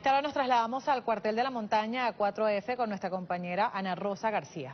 esta hora nos trasladamos al cuartel de la montaña A4F con nuestra compañera Ana Rosa García.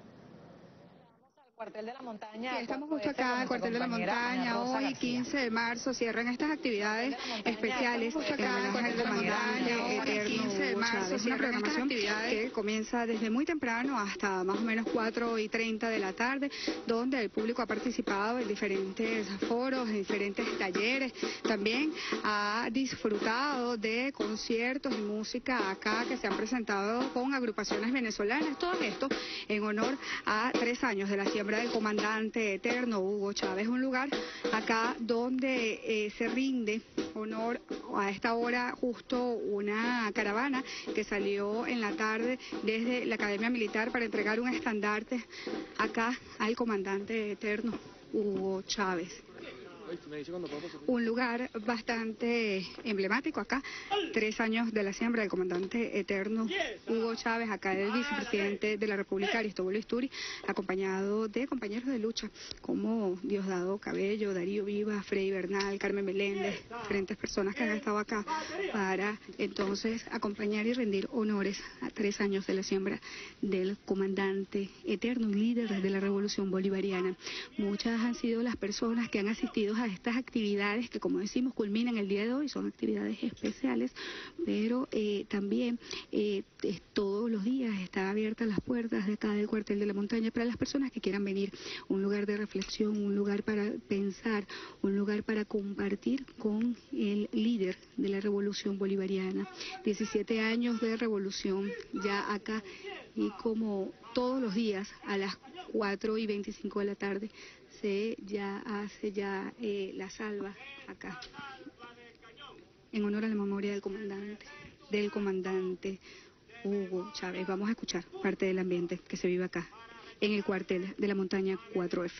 Sí, estamos justo acá en el cuartel de la montaña. Hoy, 15 de marzo, cierran estas actividades especiales en homenaje al comandante eterno Hugo Chávez. Una programación que comienza desde muy temprano hasta más o menos 4:30 de la tarde, donde el público ha participado en diferentes foros, en diferentes talleres. También ha disfrutado de conciertos y música acá que se han presentado con agrupaciones venezolanas. Todo esto en honor a 3 años de la siembra del comandante eterno Hugo Chávez, un lugar acá donde se rinde honor a esta hora justo una caravana que salió en la tarde desde la Academia Militar para entregar un estandarte acá al comandante eterno Hugo Chávez. Un lugar bastante emblemático acá, 3 años de la siembra del comandante eterno Hugo Chávez, acá el vicepresidente de la República, Aristóbulo Isturi, acompañado de compañeros de lucha como Diosdado Cabello, Darío Vivas, Freddy Bernal, Carmen Meléndez, diferentes personas que han estado acá para entonces acompañar y rendir honores a 3 años de la siembra del comandante eterno y líder de la Revolución Bolivariana. Muchas han sido las personas que han asistido a estas actividades que, como decimos, culminan el día de hoy. Son actividades especiales, pero también todos los días están abiertas las puertas de acá del cuartel de la montaña para las personas que quieran venir. Un lugar de reflexión, un lugar para pensar, un lugar para compartir con el líder de la Revolución Bolivariana. 17 años de revolución ya acá, y como todos los días a las 4:25 de la tarde se hace la salva acá en honor a la memoria del comandante Hugo Chávez. Vamos a escuchar parte del ambiente que se vive acá en el cuartel de la montaña 4F.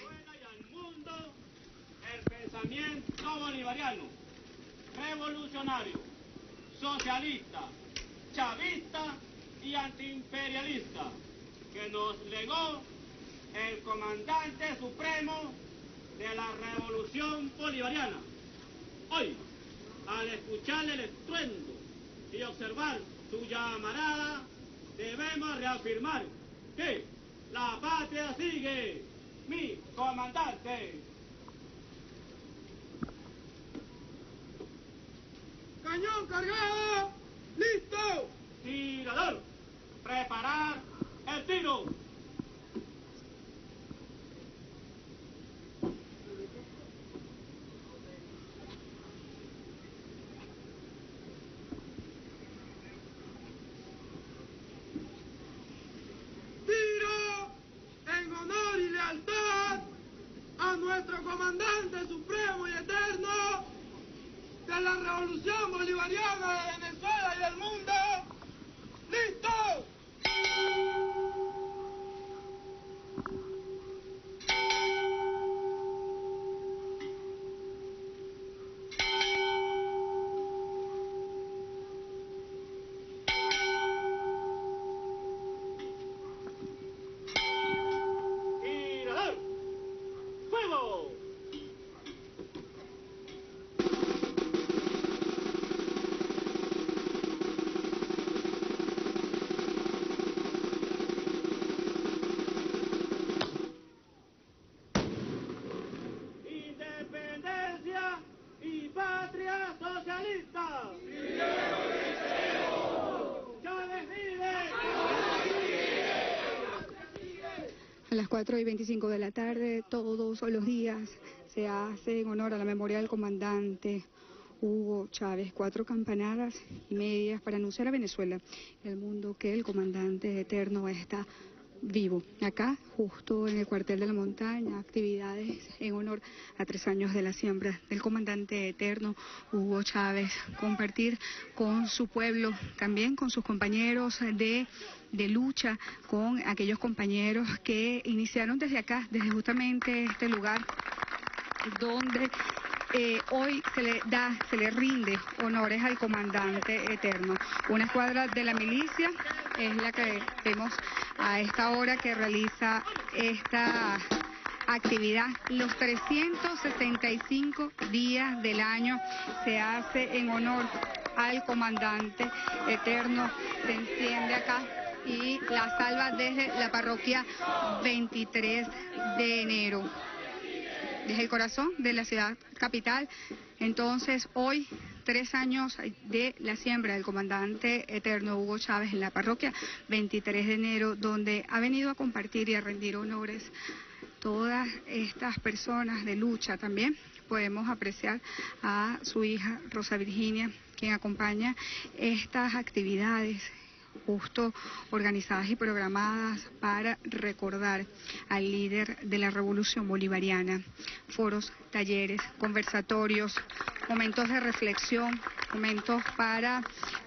El pensamiento bolivariano, revolucionario, socialista, chavista y antiimperialista que nos legó el comandante supremo de la Revolución Bolivariana. Hoy, al escuchar el estruendo y observar su llamarada, debemos reafirmar que la patria sigue, mi comandante. ¡Cañón cargado! ¡Listo! ¡Tirador! ¡Preparar el tiro! A nuestro comandante supremo y eterno de la Revolución Bolivariana de Venezuela y del mundo. ¡Listo! Independencia y patria socialista. ¡Chávez vive! A las 4:25 de la tarde, todos los días, se hace en honor a la memoria del comandante Hugo Chávez. 4 campanadas y medias para anunciar a Venezuela y al mundo que el comandante eterno está vivo. Acá, justo en el cuartel de la montaña, actividades en honor a 3 años de la siembra del comandante eterno Hugo Chávez. Compartir con su pueblo, también con sus compañeros de lucha, con aquellos compañeros que iniciaron desde acá, desde justamente este lugar donde hoy se le rinde honores al comandante eterno. Una escuadra de la milicia es la que vemos a esta hora que realiza esta actividad. Los 365 días del año se hace en honor al comandante eterno se enciende acá y la salva desde la parroquia 23 de enero, desde el corazón de la ciudad capital. Entonces, hoy, 3 años de la siembra del comandante eterno Hugo Chávez en la parroquia 23 de enero, donde ha venido a compartir y a rendir honores todas estas personas de lucha. También podemos apreciar a su hija Rosa Virginia, quien acompaña estas actividades justo organizadas y programadas para recordar al líder de la Revolución Bolivariana. Foros, talleres, conversatorios, momentos de reflexión, momentos para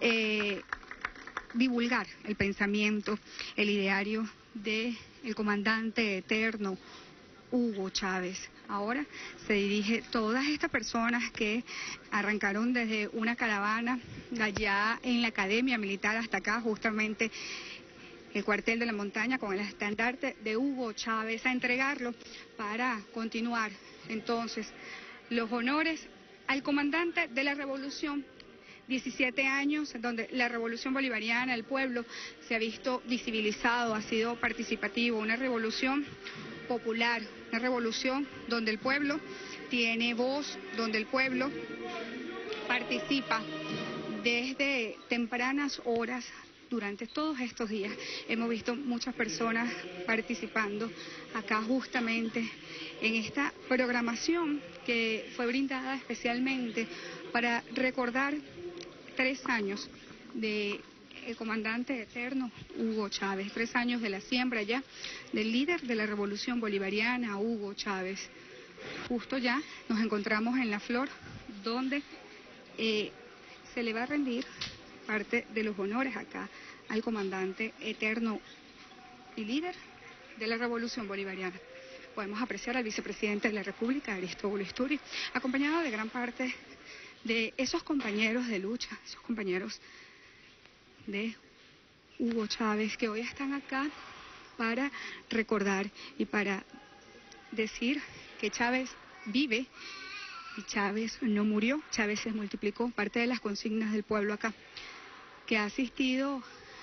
divulgar el pensamiento, el ideario del comandante eterno Hugo Chávez. Ahora se dirige todas estas personas que arrancaron desde una caravana allá en la Academia Militar hasta acá, justamente el cuartel de la montaña, con el estandarte de Hugo Chávez, a entregarlo para continuar entonces los honores al comandante de la revolución. 17 años donde la revolución bolivariana, el pueblo se ha visto visibilizado, ha sido participativo, una revolución popular, una revolución donde el pueblo tiene voz, donde el pueblo participa desde tempranas horas. Durante todos estos días hemos visto muchas personas participando acá justamente en esta programación que fue brindada especialmente para recordar 3 años de el comandante eterno Hugo Chávez, 3 años de la siembra ya del líder de la revolución bolivariana, Hugo Chávez. Justo ya nos encontramos en La Flor, donde se le va a rendir parte de los honores acá al comandante eterno y líder de la revolución bolivariana. Podemos apreciar al vicepresidente de la República, Aristóbulo Isturi, acompañado de gran parte de esos compañeros de lucha, esos compañeros de Hugo Chávez, que hoy están acá para recordar y para decir que Chávez vive y Chávez no murió, Chávez se multiplicó. Parte de las consignas del pueblo acá, que ha asistido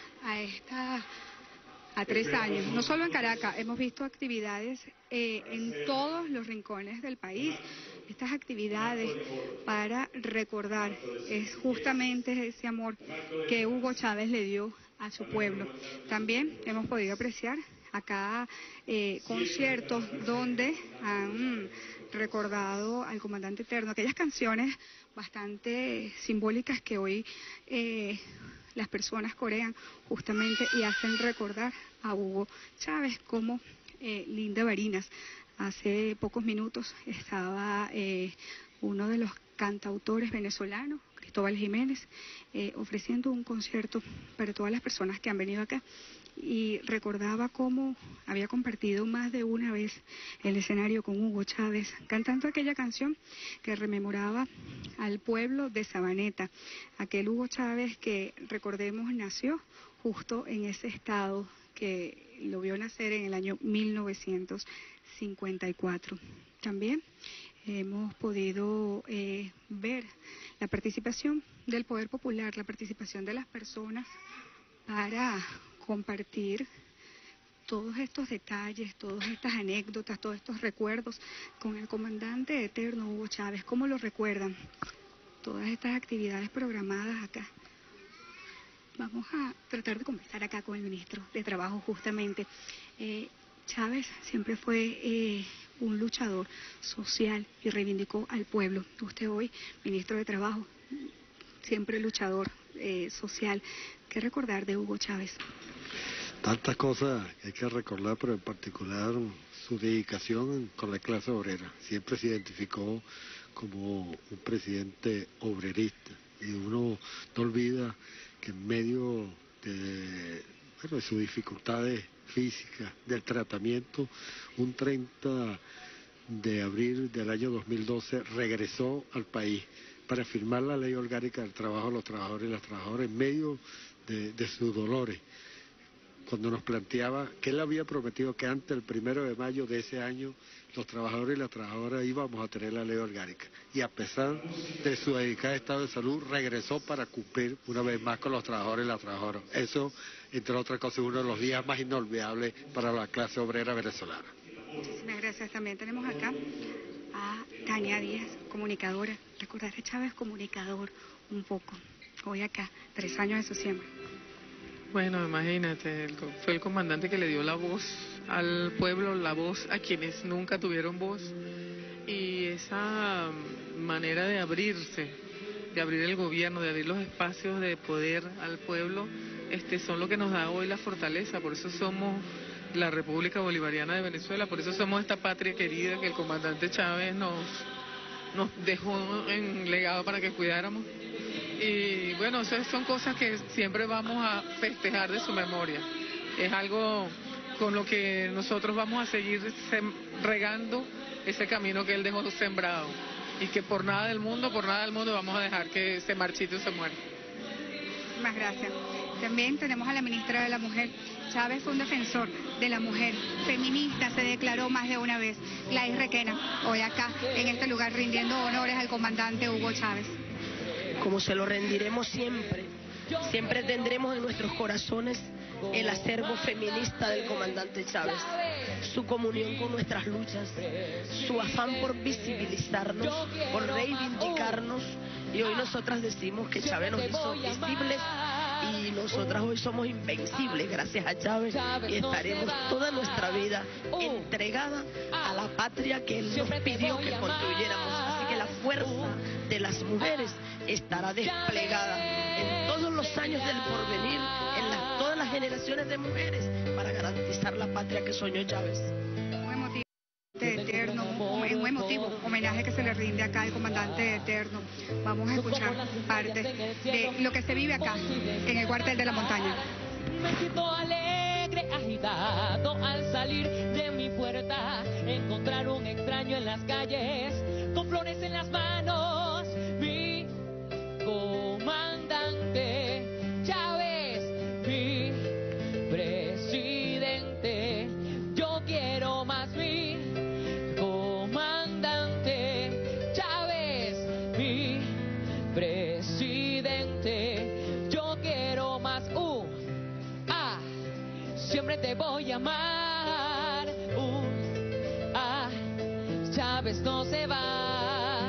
a 3 años, no solo en Caracas, hemos visto actividades en todos los rincones del país. Estas actividades para recordar es justamente ese amor que Hugo Chávez le dio a su pueblo. También hemos podido apreciar acá conciertos donde han recordado al comandante eterno, aquellas canciones bastante simbólicas que hoy las personas corean justamente y hacen recordar a Hugo Chávez, como Linda Barinas. Hace pocos minutos estaba uno de los cantautores venezolanos, Cristóbal Jiménez, ofreciendo un concierto para todas las personas que han venido acá, y recordaba cómo había compartido más de una vez el escenario con Hugo Chávez, cantando aquella canción que rememoraba al pueblo de Sabaneta, aquel Hugo Chávez que, recordemos, nació justo en ese estado, que lo vio nacer en el año 1954. También hemos podido ver la participación del poder popular, la participación de las personas para compartir todos estos detalles, todas estas anécdotas, todos estos recuerdos con el comandante eterno Hugo Chávez. ¿Cómo lo recuerdan? Todas estas actividades programadas acá. Vamos a tratar de conversar acá con el ministro de Trabajo justamente. Chávez siempre fue un luchador social y reivindicó al pueblo. Usted hoy, ministro de Trabajo, siempre luchador social. ¿Qué recordar de Hugo Chávez? Tantas cosas que hay que recordar, pero en particular su dedicación con la clase obrera. Siempre se identificó como un presidente obrerista, y uno no olvida que en medio de sus dificultades físicas, del tratamiento, un 30 de abril del año 2012 regresó al país para firmar la ley orgánica del trabajo de los trabajadores y las trabajadoras en medio de sus dolores, cuando nos planteaba que él había prometido que antes del 1 de mayo de ese año los trabajadores y las trabajadoras íbamos a tener la ley orgánica. Y a pesar de su dedicado estado de salud, regresó para cumplir una vez más con los trabajadores y las trabajadoras. Eso, entre otras cosas, es uno de los días más inolvidables para la clase obrera venezolana. Muchísimas gracias. También tenemos acá a Tania Díaz, comunicadora. ¿Recordaste a Chávez comunicador un poco? Hoy acá, 3 años de su siembra. Bueno, imagínate, fue el comandante que le dio la voz al pueblo, la voz a quienes nunca tuvieron voz, y esa manera de abrirse, de abrir el gobierno, de abrir los espacios de poder al pueblo, son lo que nos da hoy la fortaleza. Por eso somos la República Bolivariana de Venezuela, por eso somos esta patria querida que el comandante Chávez nos dejó en legado para que cuidáramos. Y bueno, esas son cosas que siempre vamos a festejar de su memoria. Es algo con lo que nosotros vamos a seguir regando ese camino que él dejó sembrado. Y que por nada del mundo vamos a dejar que se marchite o se muera. Muchísimas gracias. También tenemos a la ministra de la Mujer. Chávez fue un defensor de la mujer, feminista, se declaró más de una vez. Gladys Requena, hoy acá, en este lugar, rindiendo honores al comandante Hugo Chávez. Como se lo rendiremos siempre, siempre tendremos en nuestros corazones el acervo feminista del comandante Chávez, su comunión con nuestras luchas, su afán por visibilizarnos, por reivindicarnos, y hoy nosotras decimos que Chávez nos hizo visibles y nosotras hoy somos invencibles gracias a Chávez, y estaremos toda nuestra vida entregada a la patria que él nos pidió que construyéramos. Así que la fuerza de las mujeres estará desplegada en todos los años del porvenir, en todas las generaciones de mujeres, para garantizar la patria que soñó Chávez. Un emotivo homenaje que se le rinde acá al comandante eterno. Vamos a escuchar parte de lo que se vive acá en el cuartel de la montaña. Me siento alegre, agitado al salir de mi puerta, encontrar un extraño en las calles, con flores en las manos, mi comandante Chávez, mi presidente. Yo quiero más mi comandante Chávez, mi presidente. Yo quiero más siempre te voy a amar. Chávez no se va.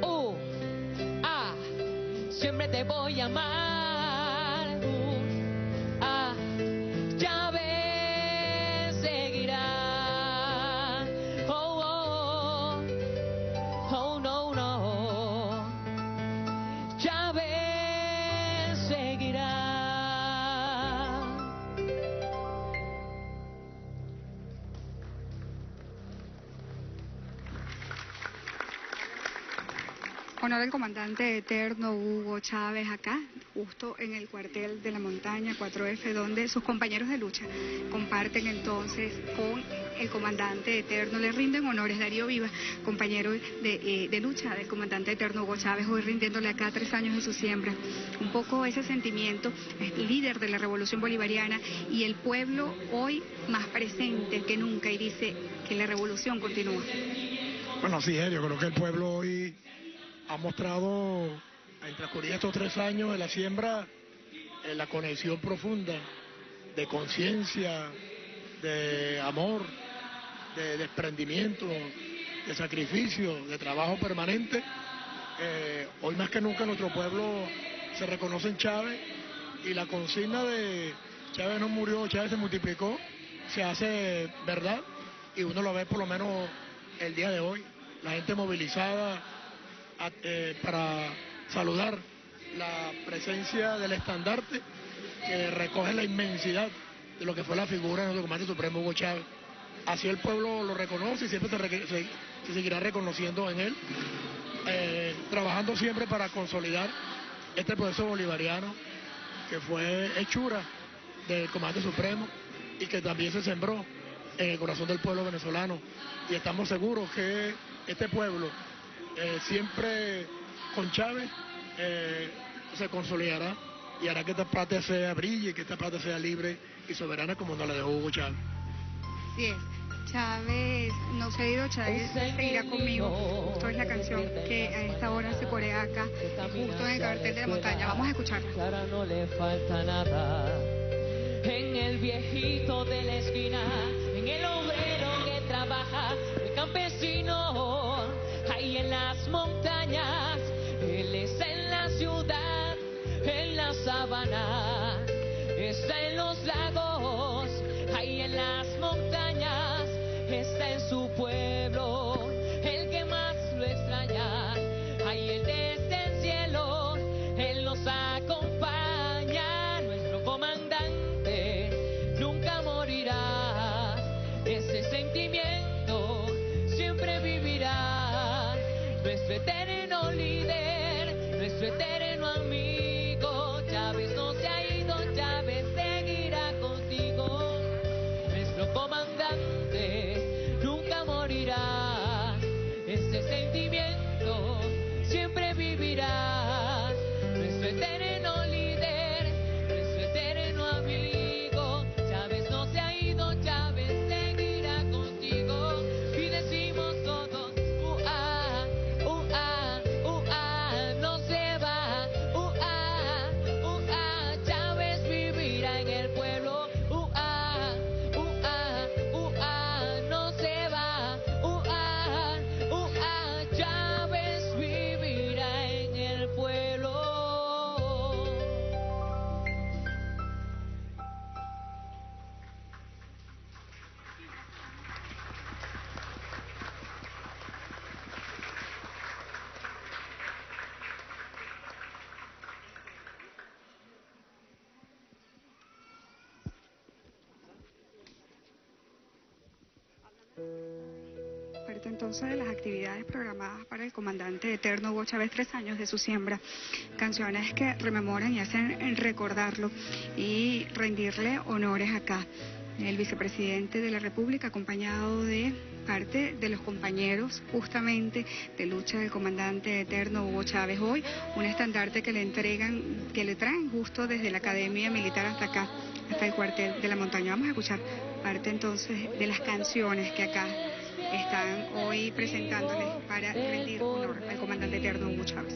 Siempre te voy a amar. Chávez seguirá. Oh, no, no. Chávez seguirá. Honor al comandante eterno Hugo Chávez acá, justo en el cuartel de la montaña 4F, donde sus compañeros de lucha comparten entonces con el comandante eterno, le rinden honores. Darío Vivas, compañero de lucha del comandante eterno Hugo Chávez, hoy rindiéndole acá 3 años de su siembra. Un poco ese sentimiento, líder de la revolución bolivariana, y el pueblo hoy más presente que nunca, y dice que la revolución continúa. Bueno, así es, yo creo que el pueblo hoy ha mostrado, en transcurrir estos 3 años de la siembra, la conexión profunda de conciencia, de amor, de desprendimiento, de sacrificio, de trabajo permanente. Hoy más que nunca nuestro pueblo se reconoce en Chávez, y la consigna de Chávez no murió, Chávez se multiplicó, se hace verdad, y uno lo ve por lo menos el día de hoy, la gente movilizada para saludar la presencia del estandarte que recoge la inmensidad de lo que fue la figura de nuestro comandante supremo Hugo Chávez. Así el pueblo lo reconoce y siempre se seguirá reconociendo en él, trabajando siempre para consolidar este proceso bolivariano que fue hechura del comandante supremo y que también se sembró en el corazón del pueblo venezolano, y estamos seguros que este pueblo siempre con Chávez se consolidará y hará que esta patria sea brille, que esta patria sea libre y soberana como nos la dejó Hugo Chávez. Así es. Chávez no se ha ido, Chávez seguirá conmigo. Justo es la canción que a esta hora se corea acá, justo en el cartel de la montaña. Vamos a escucharla. Ahora no le falta nada. En el viejito de la esquina, en el obrero que trabaja, el campesino, ahí en las montañas, él está en la ciudad, en la sabana, está en los lagos, ahí en las montañas, está en su pueblo, el que más lo extraña, ahí él desde el cielo, él nos acompaña, nuestro comandante nunca morirá, ese sentimiento siempre vivirá, nuestro eterno líder, nuestro eterno amigo, Chávez no se ha ido, Chávez seguirá contigo, nuestro comandante nunca morirá, ese sentimiento siempre vivirá, nuestro eterno líder, nuestro eterno amigo, Chávez no se ha ido, Chávez seguirá contigo, y decimos todos, no se va, Chávez vivirá en el pueblo, no se va, Chávez vivirá en el pueblo. Parte entonces de las actividades programadas para el comandante eterno Hugo Chávez, 3 años de su siembra, canciones que rememoran y hacen recordarlo y rendirle honores acá. El vicepresidente de la República, acompañado de parte de los compañeros justamente de lucha del comandante eterno Hugo Chávez. Hoy un estandarte que le entregan, que le traen justo desde la Academia Militar hasta acá, hasta el cuartel de la montaña. Vamos a escuchar parte entonces de las canciones que acá están hoy presentándoles para rendir honor al comandante eterno Hugo Chávez.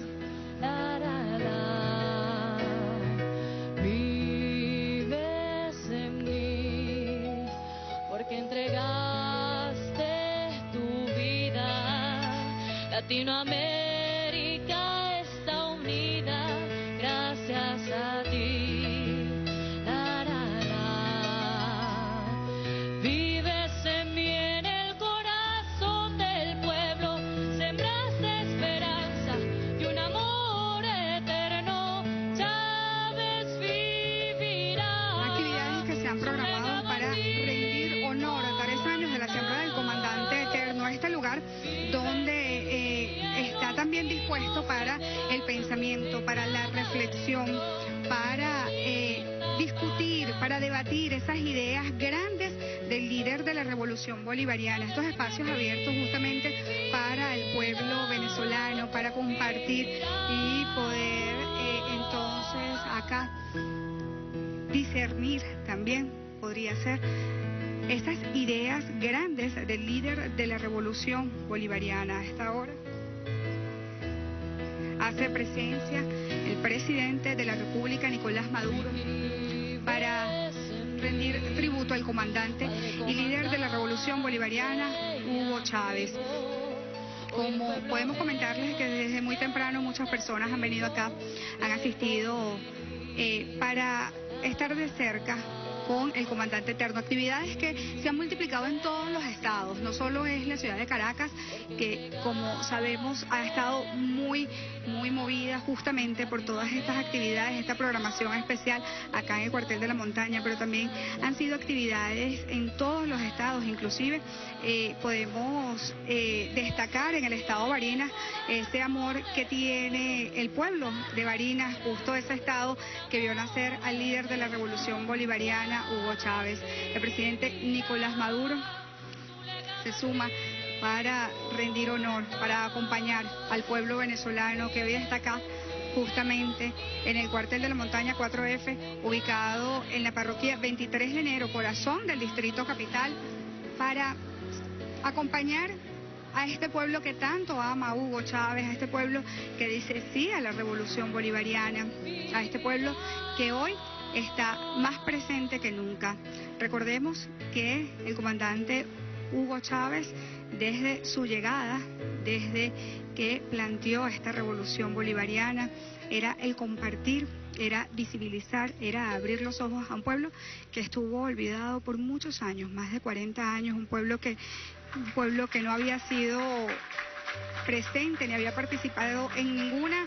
Vives en mí porque entregaste tu vida. Latinoamérica está unida gracias a ti. Vives en mí, en el corazón del pueblo, sembraste esperanza y un amor eterno. Chávez vivirá. Actividades que se han programado para rendir honor a 3 años de la siembra del comandante eterno. Este lugar donde está también dispuesto para el pensamiento, para la reflexión, para discutir, para debatir esas ideas grandes del líder de la revolución bolivariana. Estos espacios abiertos justamente para el pueblo venezolano, para compartir y poder entonces acá discernir también, podría ser, estas ideas grandes del líder de la revolución bolivariana. A esta hora hace presencia el presidente de la República, Nicolás Maduro, para rendir tributo al comandante y líder de la revolución bolivariana, Hugo Chávez. Como podemos comentarles que desde muy temprano muchas personas han venido acá, han asistido para estar de cerca con el comandante eterno. Actividades que se han multiplicado en todos los estados, no solo es la ciudad de Caracas, que como sabemos ha estado muy movida justamente por todas estas actividades, esta programación especial acá en el cuartel de la montaña, pero también han sido actividades en todos los estados, inclusive podemos destacar en el estado Barinas ese amor que tiene el pueblo de Barinas, justo ese estado que vio nacer al líder de la revolución bolivariana, Hugo Chávez. El presidente Nicolás Maduro se suma para rendir honor, para acompañar al pueblo venezolano que hoy está acá justamente en el cuartel de la montaña 4F, ubicado en la parroquia 23 de enero, corazón del distrito capital, para acompañar a este pueblo que tanto ama a Hugo Chávez, a este pueblo que dice sí a la revolución bolivariana, a este pueblo que hoy está más presente que nunca. Recordemos que el comandante Hugo Chávez, desde su llegada, desde que planteó esta revolución bolivariana, era el compartir, era visibilizar, era abrir los ojos a un pueblo que estuvo olvidado por muchos años, más de 40 años, un pueblo que no había sido presente ni había participado en ninguna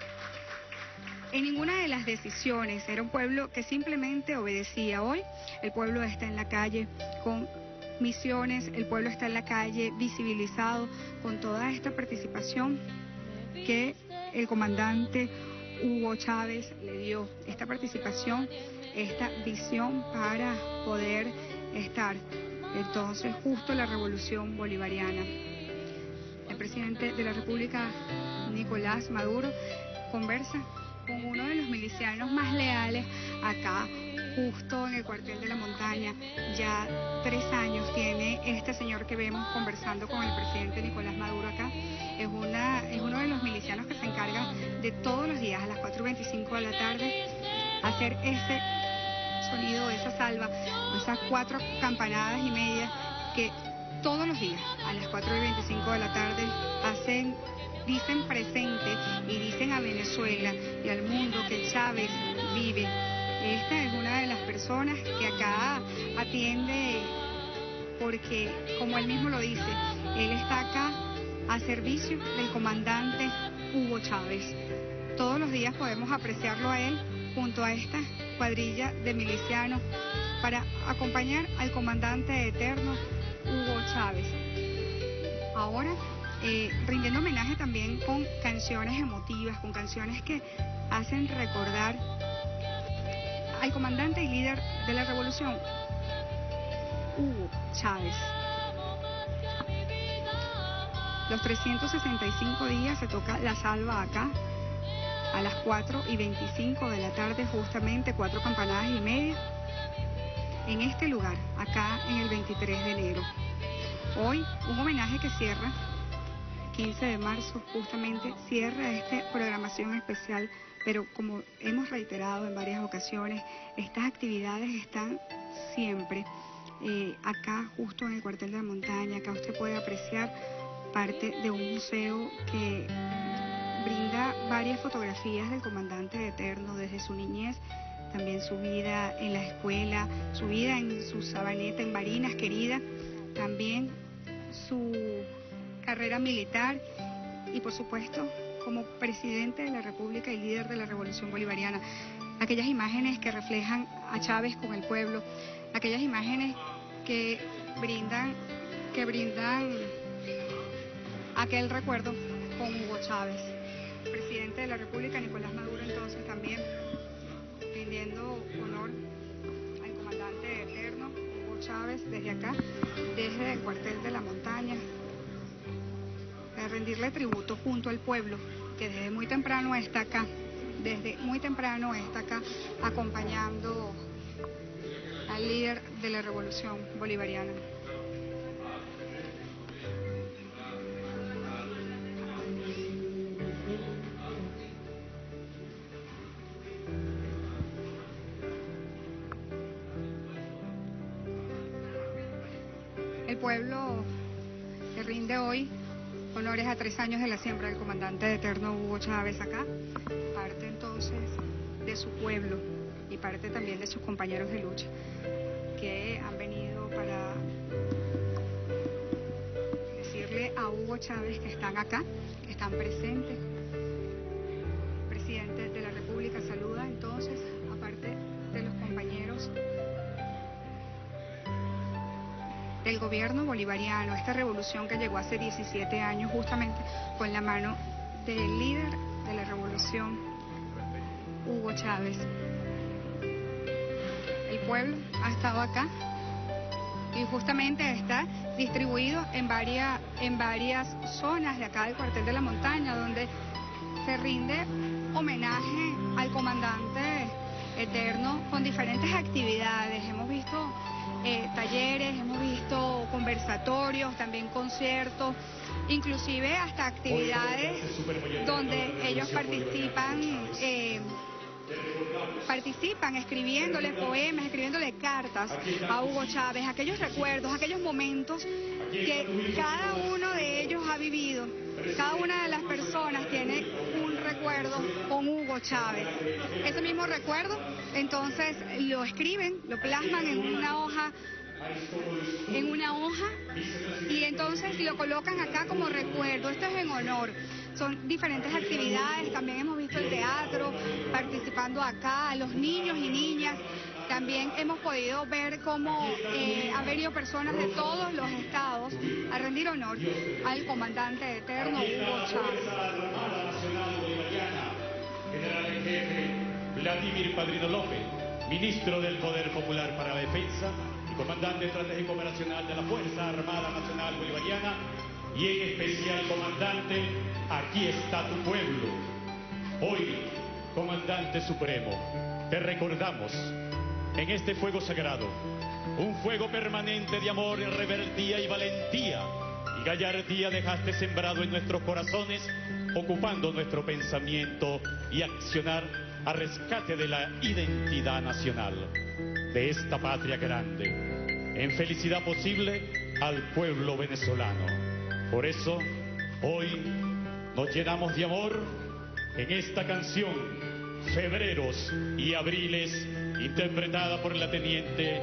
de las decisiones. Era un pueblo que simplemente obedecía. Hoy el pueblo está en la calle con misiones, el pueblo está en la calle visibilizado con toda esta participación que el comandante Hugo Chávez le dio, esta participación, esta visión para poder estar entonces justo la revolución bolivariana. El presidente de la República, Nicolás Maduro, conversa con uno de los milicianos más leales acá, justo en el cuartel de la montaña. Ya 3 años tiene este señor que vemos conversando con el presidente Nicolás Maduro acá. Es uno de los milicianos que se encarga de todos los días a las 4:25 de la tarde hacer ese sonido, esa salva, esas 4 campanadas y media que todos los días a las 4:25 de la tarde dicen presente y dicen a Venezuela y al mundo que Chávez vive. Esta es una de las personas que acá atiende porque, como él mismo lo dice, él está acá a servicio del comandante Hugo Chávez. Todos los días podemos apreciarlo a él junto a esta cuadrilla de milicianos para acompañar al comandante eterno Hugo Chávez. Ahora, rindiendo homenaje también con canciones emotivas, con canciones que hacen recordar al comandante y líder de la revolución, Hugo Chávez. Los 365 días se toca la salva acá, a las 4:25 de la tarde, justamente 4 campanadas y media, en este lugar, acá en el 23 de enero. Hoy, un homenaje que cierra, 15 de marzo, justamente cierra esta programación especial, pero como hemos reiterado en varias ocasiones, estas actividades están siempre acá, justo en el cuartel de la montaña. Acá usted puede apreciar parte de un museo que brinda varias fotografías del comandante eterno desde su niñez, también su vida en la escuela, su vida en su Sabaneta, en Barinas querida, también su carrera militar y por supuesto como presidente de la República y líder de la Revolución Bolivariana. Aquellas imágenes que reflejan a Chávez con el pueblo, aquellas imágenes que brindan aquel recuerdo con Hugo Chávez. Presidente de la República, Nicolás Maduro, entonces también rindiendo honor al comandante eterno Hugo Chávez desde acá, desde el cuartel de la montaña, para rendirle tributo junto al pueblo que desde muy temprano está acá, acompañando al líder de la Revolución Bolivariana. El pueblo que rinde hoy honores a 3 años de la siembra del comandante eterno Hugo Chávez acá, parte entonces de su pueblo y parte también de sus compañeros de lucha que han venido para decirle a Hugo Chávez que están acá, que están presentes. El presidente de la República saluda entonces, aparte de los compañeros del gobierno bolivariano, esta revolución que llegó hace 17 años justamente con la mano del líder de la revolución, Hugo Chávez. El pueblo ha estado acá y justamente está distribuido en varias zonas de acá del cuartel de la montaña, donde se rinde homenaje al comandante eterno con diferentes actividades. Hemos visto talleres, hemos visto conversatorios. conversatorios, también conciertos, inclusive hasta actividades donde ellos participan escribiéndole poemas, escribiéndole cartas a Hugo Chávez, aquellos recuerdos, aquellos momentos que cada uno de ellos ha vivido. Cada una de las personas tiene un recuerdo con Hugo Chávez. Ese mismo recuerdo, entonces, lo escriben, lo plasman en una hoja, y entonces lo colocan acá como recuerdo. Esto es en honor. Son diferentes actividades, también hemos visto el teatro participando acá, los niños y niñas. También hemos podido ver cómo han venido personas de todos los estados a rendir honor al comandante eterno Hugo Chávez. General en jefe Vladimir Padrino López, ministro del Poder Popular para la Defensa y comandante estratégico operacional de la Fuerza Armada Nacional Bolivariana, y en especial comandante, aquí está tu pueblo. Hoy, comandante supremo, te recordamos en este fuego sagrado, un fuego permanente de amor, rebeldía y valentía, y gallardía dejaste sembrado en nuestros corazones, ocupando nuestro pensamiento y accionar a rescate de la identidad nacional, de esta patria grande, en felicidad posible al pueblo venezolano. Por eso, hoy nos llenamos de amor en esta canción, Febreros y Abriles, interpretada por la teniente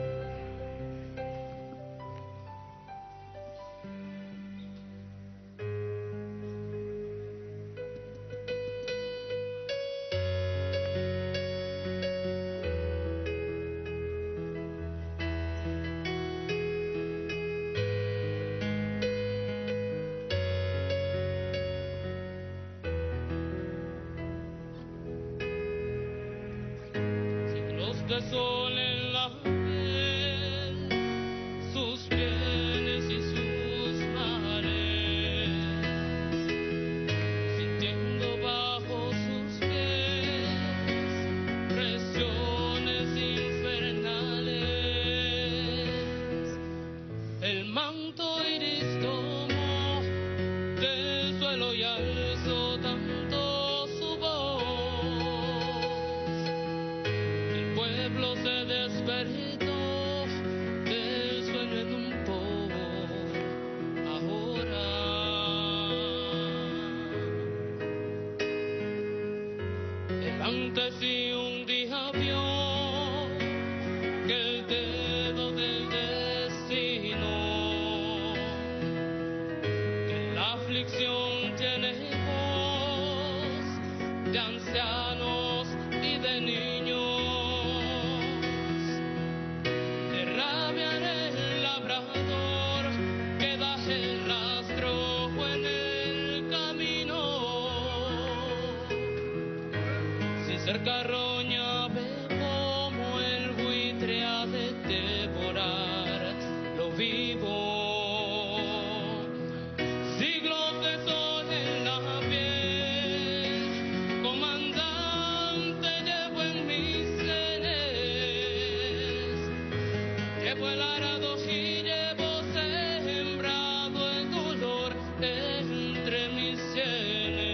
de sol en la piel, sus bienes y sus males, sintiendo bajo sus pies presiones infernales, el manto iris tomó del suelo y alzó tanto su voz. El pueblo se despertó del sueño en un poco ahora. El antes y un día vio que el dedo del destino, que la aflicción tiene voz de ancianos y de niños. Ser carroña ve como el buitre ha de devorar lo vivo. Siglos de sol en la piel, comandante, llevo en mis sienes, llevo el arado y llevo sembrado el dolor entre mis sienes.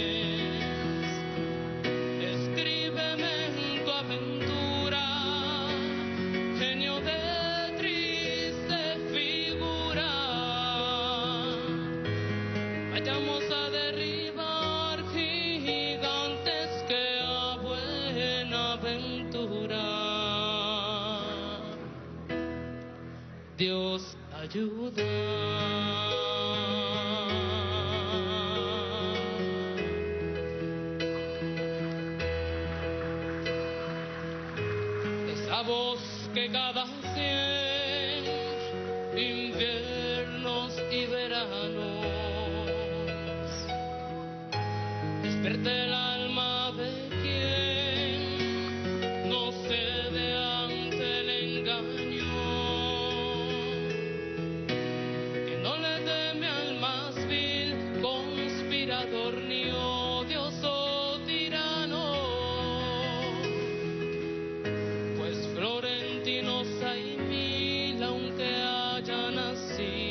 Vayamos a derribar gigantes que a Buenaventura Dios ayuda. Esa voz que cada 100 inviernos y veranos desperté el alma de quien no cede ante el engaño, que no le teme al más vil conspirador ni odioso tirano, pues florentinos hay mil aunque haya nacido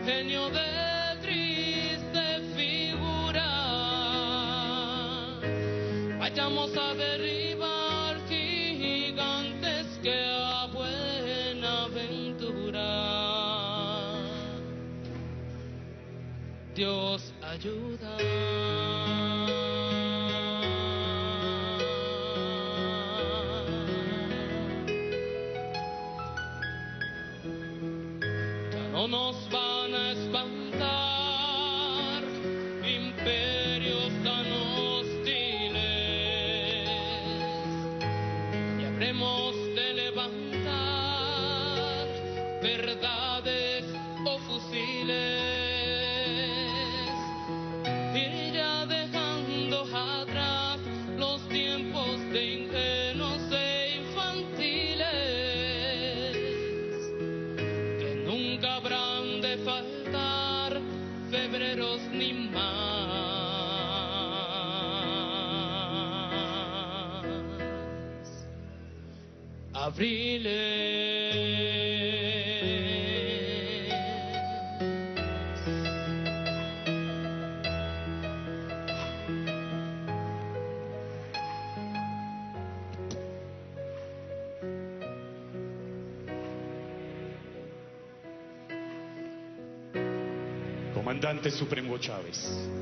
genio de triste figura. Vayamos a derribar gigantes que a buena ventura Dios ayuda. No nos van a espantar imperios tan hostiles y habremos de levantar verdades o fusiles, y ya dejando atrás los tiempos de ingenuos e infantiles, que nunca habrán de faltar febreros ni más abriles. Comandante Supremo Chávez,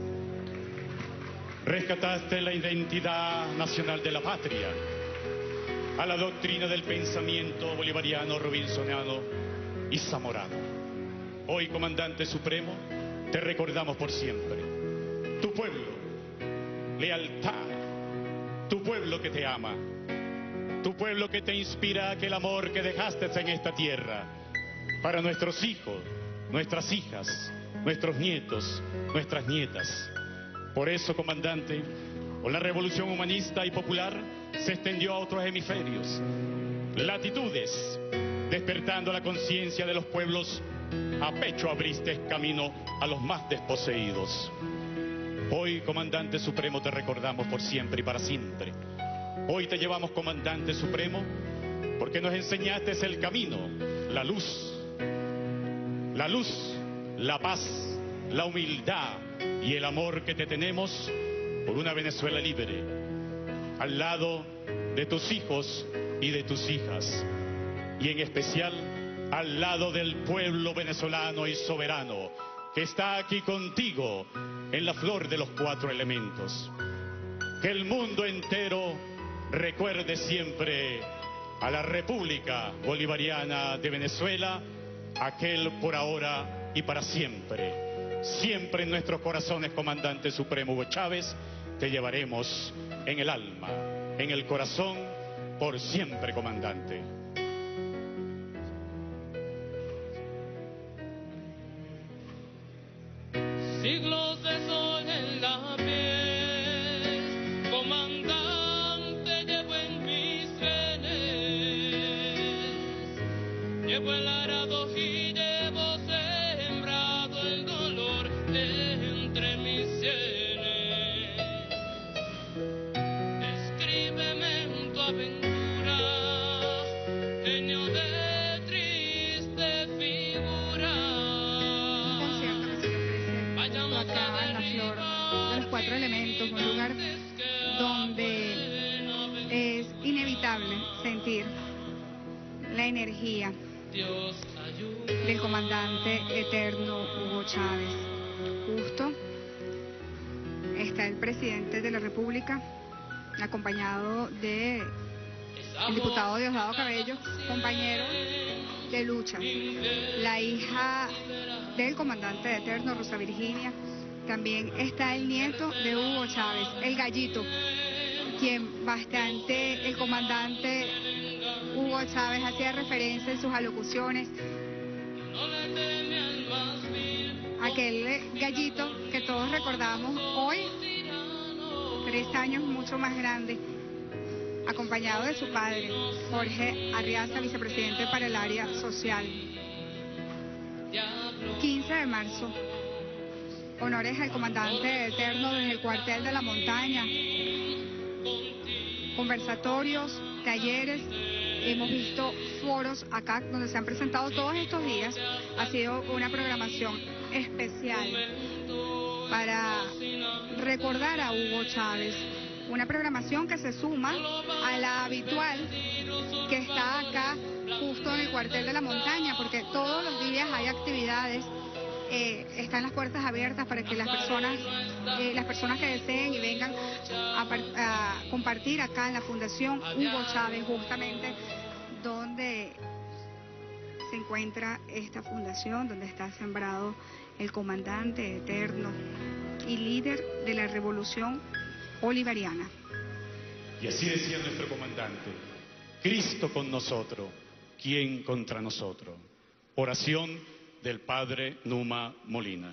rescataste la identidad nacional de la patria, a la doctrina del pensamiento bolivariano, robinsoniano y zamorano. Hoy, Comandante Supremo, te recordamos por siempre. Tu pueblo, lealtad, tu pueblo que te ama, tu pueblo que te inspira aquel amor que dejaste en esta tierra para nuestros hijos, nuestras hijas, nuestros nietos, nuestras nietas. Por eso, comandante, con la revolución humanista y popular se extendió a otros hemisferios, latitudes, despertando la conciencia de los pueblos. A pecho abriste camino a los más desposeídos. Hoy, Comandante Supremo, te recordamos por siempre y para siempre. Hoy te llevamos, Comandante Supremo, porque nos enseñaste el camino, la luz, la paz, la humildad y el amor que te tenemos por una Venezuela libre, al lado de tus hijos y de tus hijas, y en especial al lado del pueblo venezolano y soberano que está aquí contigo en la flor de los 4 elementos. Que el mundo entero recuerde siempre a la República Bolivariana de Venezuela, aquel por ahora y para siempre. Siempre en nuestros corazones, Comandante Supremo Hugo Chávez, te llevaremos en el alma, en el corazón, por siempre, Comandante. Siglos de sol en la piel, comandante, llevo en mis genes, llevo el arado y llevo sembrado el dolor entre mis sienes. Escríbeme en tu aventura, genio de triste figura. Acá en la flor de los 4 elementos, un lugar donde es inevitable sentir la energía del comandante eterno Hugo Chávez. Justo está el presidente de la República, acompañado de el diputado Diosdado Cabello, compañero de lucha, la hija del comandante eterno, Rosa Virginia. También está el nieto de Hugo Chávez, el Gallito, quien bastante el comandante Hugo Chávez hacía referencia en sus alocuciones. Aquel Gallito que todos recordamos hoy, 3 años mucho más grande, acompañado de su padre, Jorge Arriaza, vicepresidente para el área social. 15 de marzo, honores al comandante eterno desde el cuartel de la montaña, conversatorios, talleres hemos visto foros acá donde se han presentado todos estos días. Ha sido una programación especial para recordar a Hugo Chávez. Una programación que se suma a la habitual que está acá justo en el cuartel de la montaña, porque todos los días hay actividades. Están las puertas abiertas para que las personas que deseen y vengan a compartir acá en la Fundación Hugo Chávez, justamente donde se encuentra esta fundación, donde está sembrado el comandante eterno y líder de la revolución bolivariana. Y así decía nuestro comandante: Cristo con nosotros, ¿quién contra nosotros? Oración del padre Numa Molina.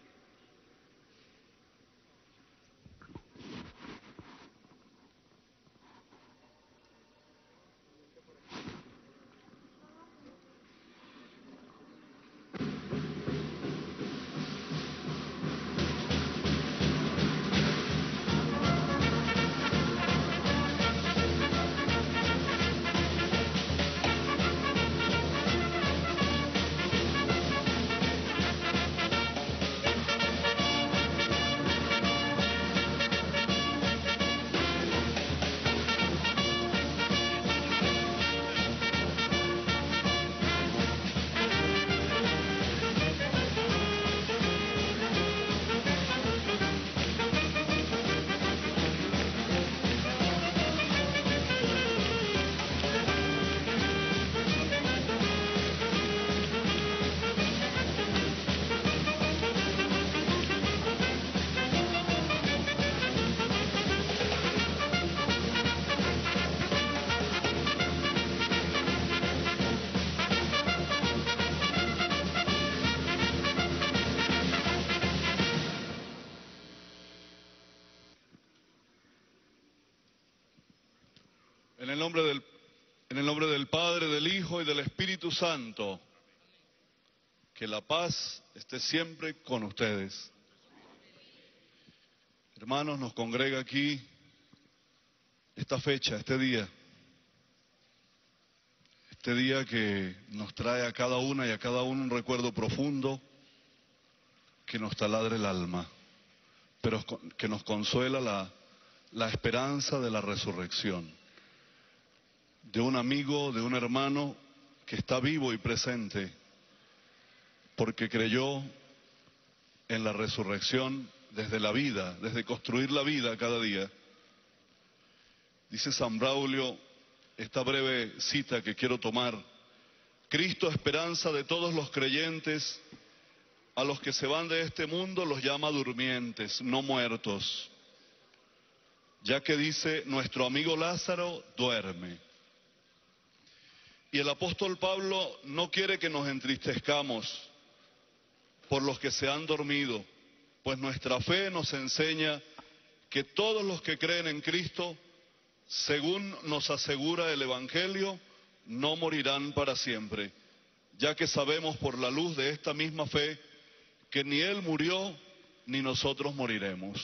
En el nombre del Padre, del Hijo y del Espíritu Santo, que la paz esté siempre con ustedes. Hermanos, nos congrega aquí esta fecha, este día que nos trae a cada una y a cada uno un recuerdo profundo que nos taladre el alma, pero que nos consuela la esperanza de la resurrección, de un amigo, de un hermano que está vivo y presente, porque creyó en la resurrección desde la vida, desde construir la vida cada día. Dice San Braulio, esta breve cita que quiero tomar: Cristo, esperanza de todos los creyentes, a los que se van de este mundo los llama durmientes, no muertos, ya que dice, nuestro amigo Lázaro duerme. Y el apóstol Pablo no quiere que nos entristezcamos por los que se han dormido, pues nuestra fe nos enseña que todos los que creen en Cristo, según nos asegura el Evangelio, no morirán para siempre, ya que sabemos por la luz de esta misma fe que ni Él murió ni nosotros moriremos.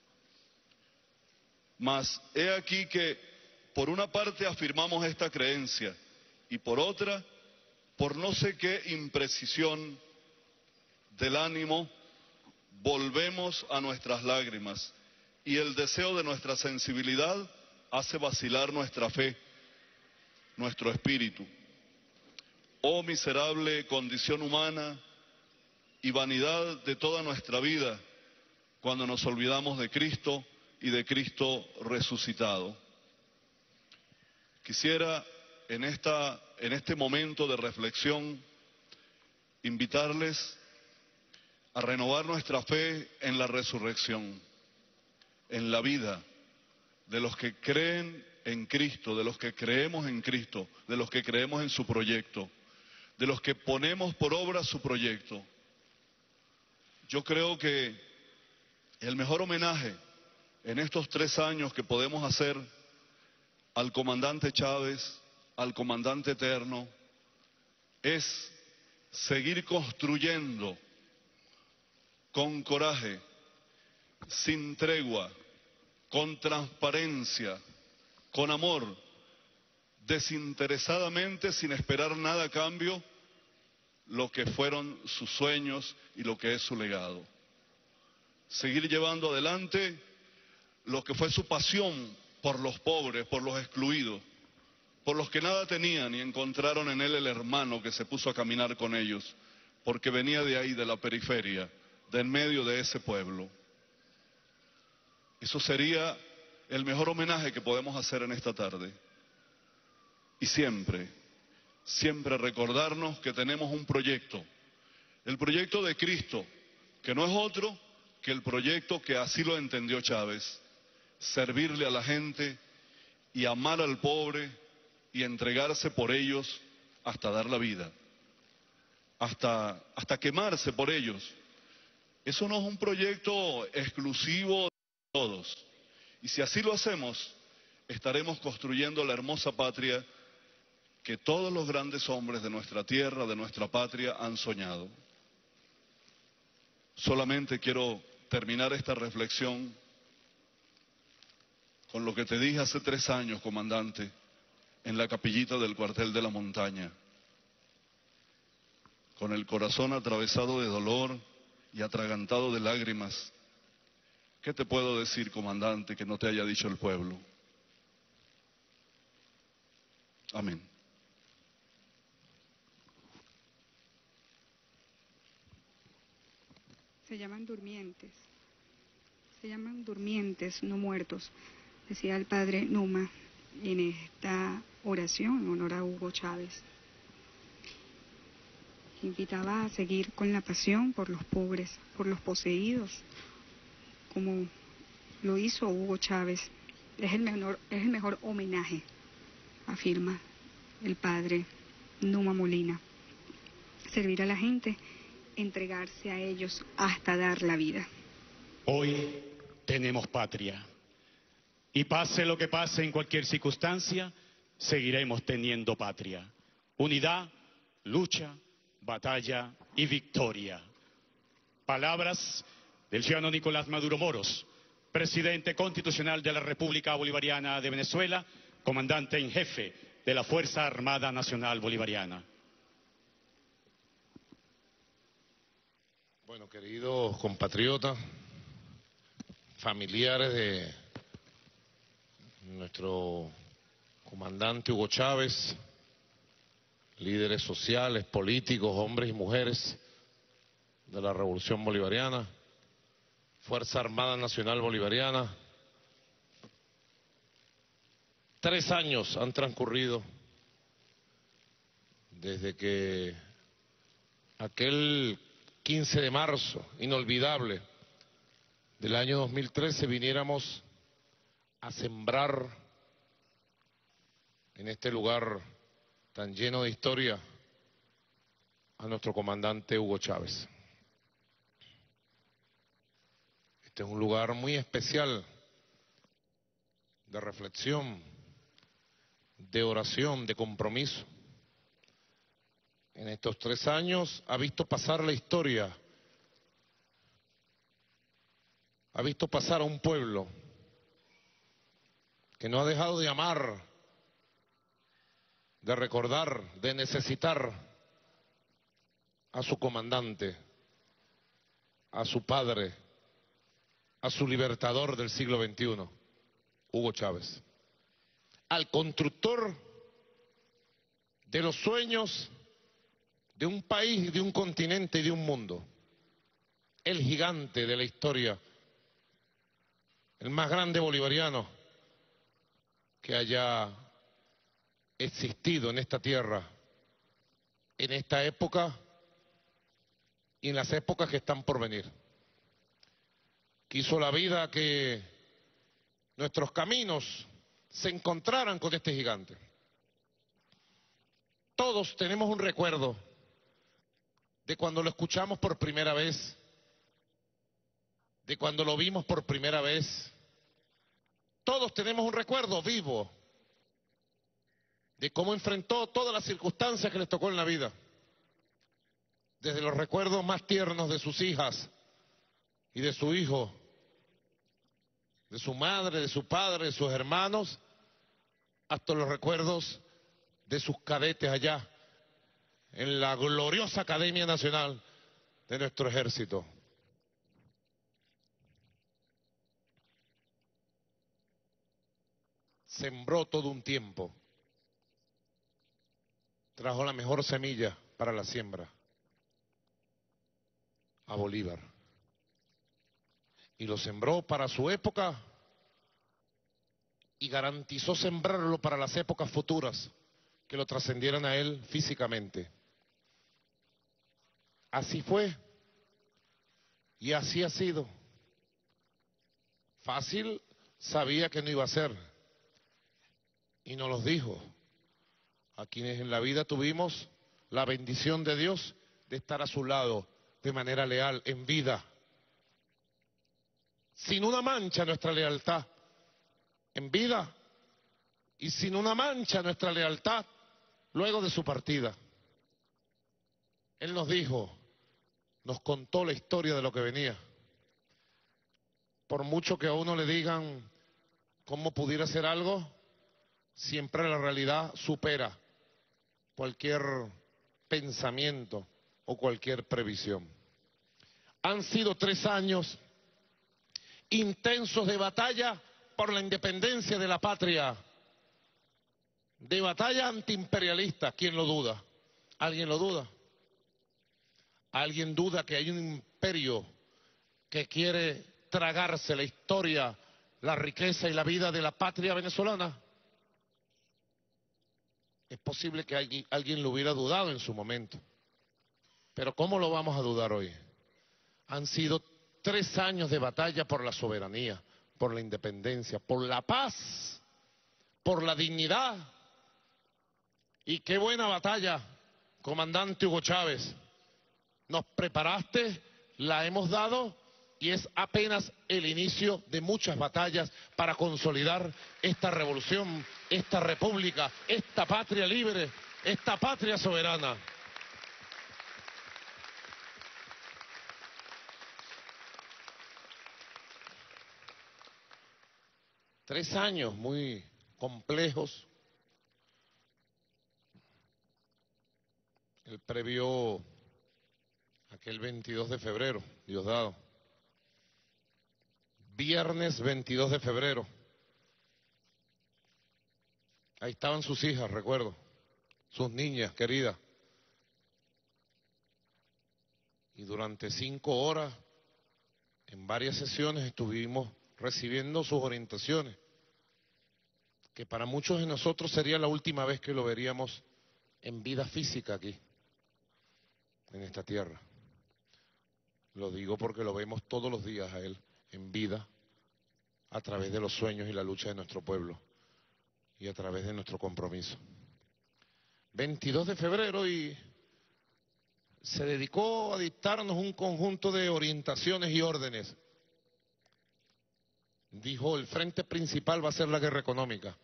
Mas he aquí que por una parte afirmamos esta creencia, y por otra, por no sé qué imprecisión del ánimo, volvemos a nuestras lágrimas, y el deseo de nuestra sensibilidad hace vacilar nuestra fe, nuestro espíritu. Oh miserable condición humana y vanidad de toda nuestra vida, cuando nos olvidamos de Cristo y de Cristo resucitado. Quisiera en este momento de reflexión invitarles a renovar nuestra fe en la resurrección, en la vida de los que creen en Cristo, de los que creemos en Cristo, de los que creemos en su proyecto, de los que ponemos por obra su proyecto. Yo creo que el mejor homenaje en estos 3 años que podemos hacer al comandante Chávez, al comandante eterno, es seguir construyendo con coraje, sin tregua, con transparencia, con amor, desinteresadamente, sin esperar nada a cambio, lo que fueron sus sueños y lo que es su legado. Seguir llevando adelante lo que fue su pasión por los pobres, por los excluidos, por los que nada tenían y encontraron en él el hermano que se puso a caminar con ellos, porque venía de ahí, de la periferia, de en medio de ese pueblo. Eso sería el mejor homenaje que podemos hacer en esta tarde. Y siempre, siempre recordarnos que tenemos un proyecto, el proyecto de Cristo, que no es otro que el proyecto que así lo entendió Chávez: servirle a la gente y amar al pobre y entregarse por ellos hasta dar la vida, hasta quemarse por ellos. Eso no es un proyecto exclusivo de todos. Y si así lo hacemos, estaremos construyendo la hermosa patria que todos los grandes hombres de nuestra tierra, de nuestra patria, han soñado. Solamente quiero terminar esta reflexión con lo que te dije hace 3 años, comandante, en la capillita del cuartel de la montaña, con el corazón atravesado de dolor y atragantado de lágrimas. ¿Qué te puedo decir, comandante, que no te haya dicho el pueblo? Amén. Se llaman durmientes, no muertos, decía el padre Numa en esta oración en honor a Hugo Chávez. Invitaba a seguir con la pasión por los pobres, por los poseídos, como lo hizo Hugo Chávez. Es el mejor homenaje, afirma el padre Numa Molina. Servir a la gente, entregarse a ellos hasta dar la vida. Hoy tenemos patria. Y pase lo que pase en cualquier circunstancia, seguiremos teniendo patria. Unidad, lucha, batalla y victoria. Palabras del ciudadano Nicolás Maduro Moros, presidente constitucional de la República Bolivariana de Venezuela, comandante en jefe de la Fuerza Armada Nacional Bolivariana. Bueno, queridos compatriotas, familiares de nuestro comandante Hugo Chávez, líderes sociales, políticos, hombres y mujeres de la Revolución Bolivariana, Fuerza Armada Nacional Bolivariana. 3 años han transcurrido desde que aquel 15 de marzo, inolvidable, del año 2013, viniéramos a sembrar en este lugar tan lleno de historia a nuestro comandante Hugo Chávez. Este es un lugar muy especial de reflexión, de oración, de compromiso. En estos 3 años ha visto pasar la historia, ha visto pasar a un pueblo que no ha dejado de amar, de recordar, de necesitar a su comandante, a su padre, a su libertador del siglo XXI, Hugo Chávez, al constructor de los sueños de un país, de un continente y de un mundo, el gigante de la historia, el más grande bolivariano que haya existido en esta tierra, en esta época y en las épocas que están por venir. Quiso la vida que nuestros caminos se encontraran con este gigante. Todos tenemos un recuerdo de cuando lo escuchamos por primera vez, de cuando lo vimos por primera vez. Todos tenemos un recuerdo vivo de cómo enfrentó todas las circunstancias que les tocó en la vida. Desde los recuerdos más tiernos de sus hijas y de su hijo, de su madre, de su padre, de sus hermanos, hasta los recuerdos de sus cadetes allá en la gloriosa Academia Nacional de nuestro ejército. Sembró todo un tiempo, trajo la mejor semilla para la siembra a Bolívar y lo sembró para su época y garantizó sembrarlo para las épocas futuras que lo trascendieran a él físicamente. Así fue y así ha sido. Fácil sabía que no iba a ser y nos los dijo a quienes en la vida tuvimos la bendición de Dios de estar a su lado de manera leal en vida, sin una mancha nuestra lealtad en vida y sin una mancha nuestra lealtad luego de su partida. Él nos dijo, nos contó la historia de lo que venía. Por mucho que a uno le digan cómo pudiera ser algo, siempre la realidad supera cualquier pensamiento o cualquier previsión. Han sido 3 años intensos de batalla por la independencia de la patria, de batalla antiimperialista. ¿Quién lo duda? ¿Alguien lo duda? ¿Alguien duda que hay un imperio que quiere tragarse la historia, la riqueza y la vida de la patria venezolana? Es posible que alguien lo hubiera dudado en su momento, pero ¿cómo lo vamos a dudar hoy? Han sido 3 años de batalla por la soberanía, por la independencia, por la paz, por la dignidad. Y qué buena batalla, comandante Hugo Chávez. Nos preparaste, la hemos dado y es apenas el inicio de muchas batallas para consolidar esta revolución, esta república, esta patria libre, esta patria soberana. Tres años muy complejos. El previo, aquel 22 de febrero, Diosdado. Viernes 22 de febrero. Ahí estaban sus hijas, recuerdo, sus niñas queridas. Y durante 5 horas, en varias sesiones, estuvimos recibiendo sus orientaciones, que para muchos de nosotros sería la última vez que lo veríamos en vida física aquí, en esta tierra. Lo digo porque lo vemos todos los días a él en vida, a través de los sueños y la lucha de nuestro pueblo y a través de nuestro compromiso. 22 de febrero y se dedicó a dictarnos un conjunto de orientaciones y órdenes. Dijo, el frente principal va a ser la guerra económica.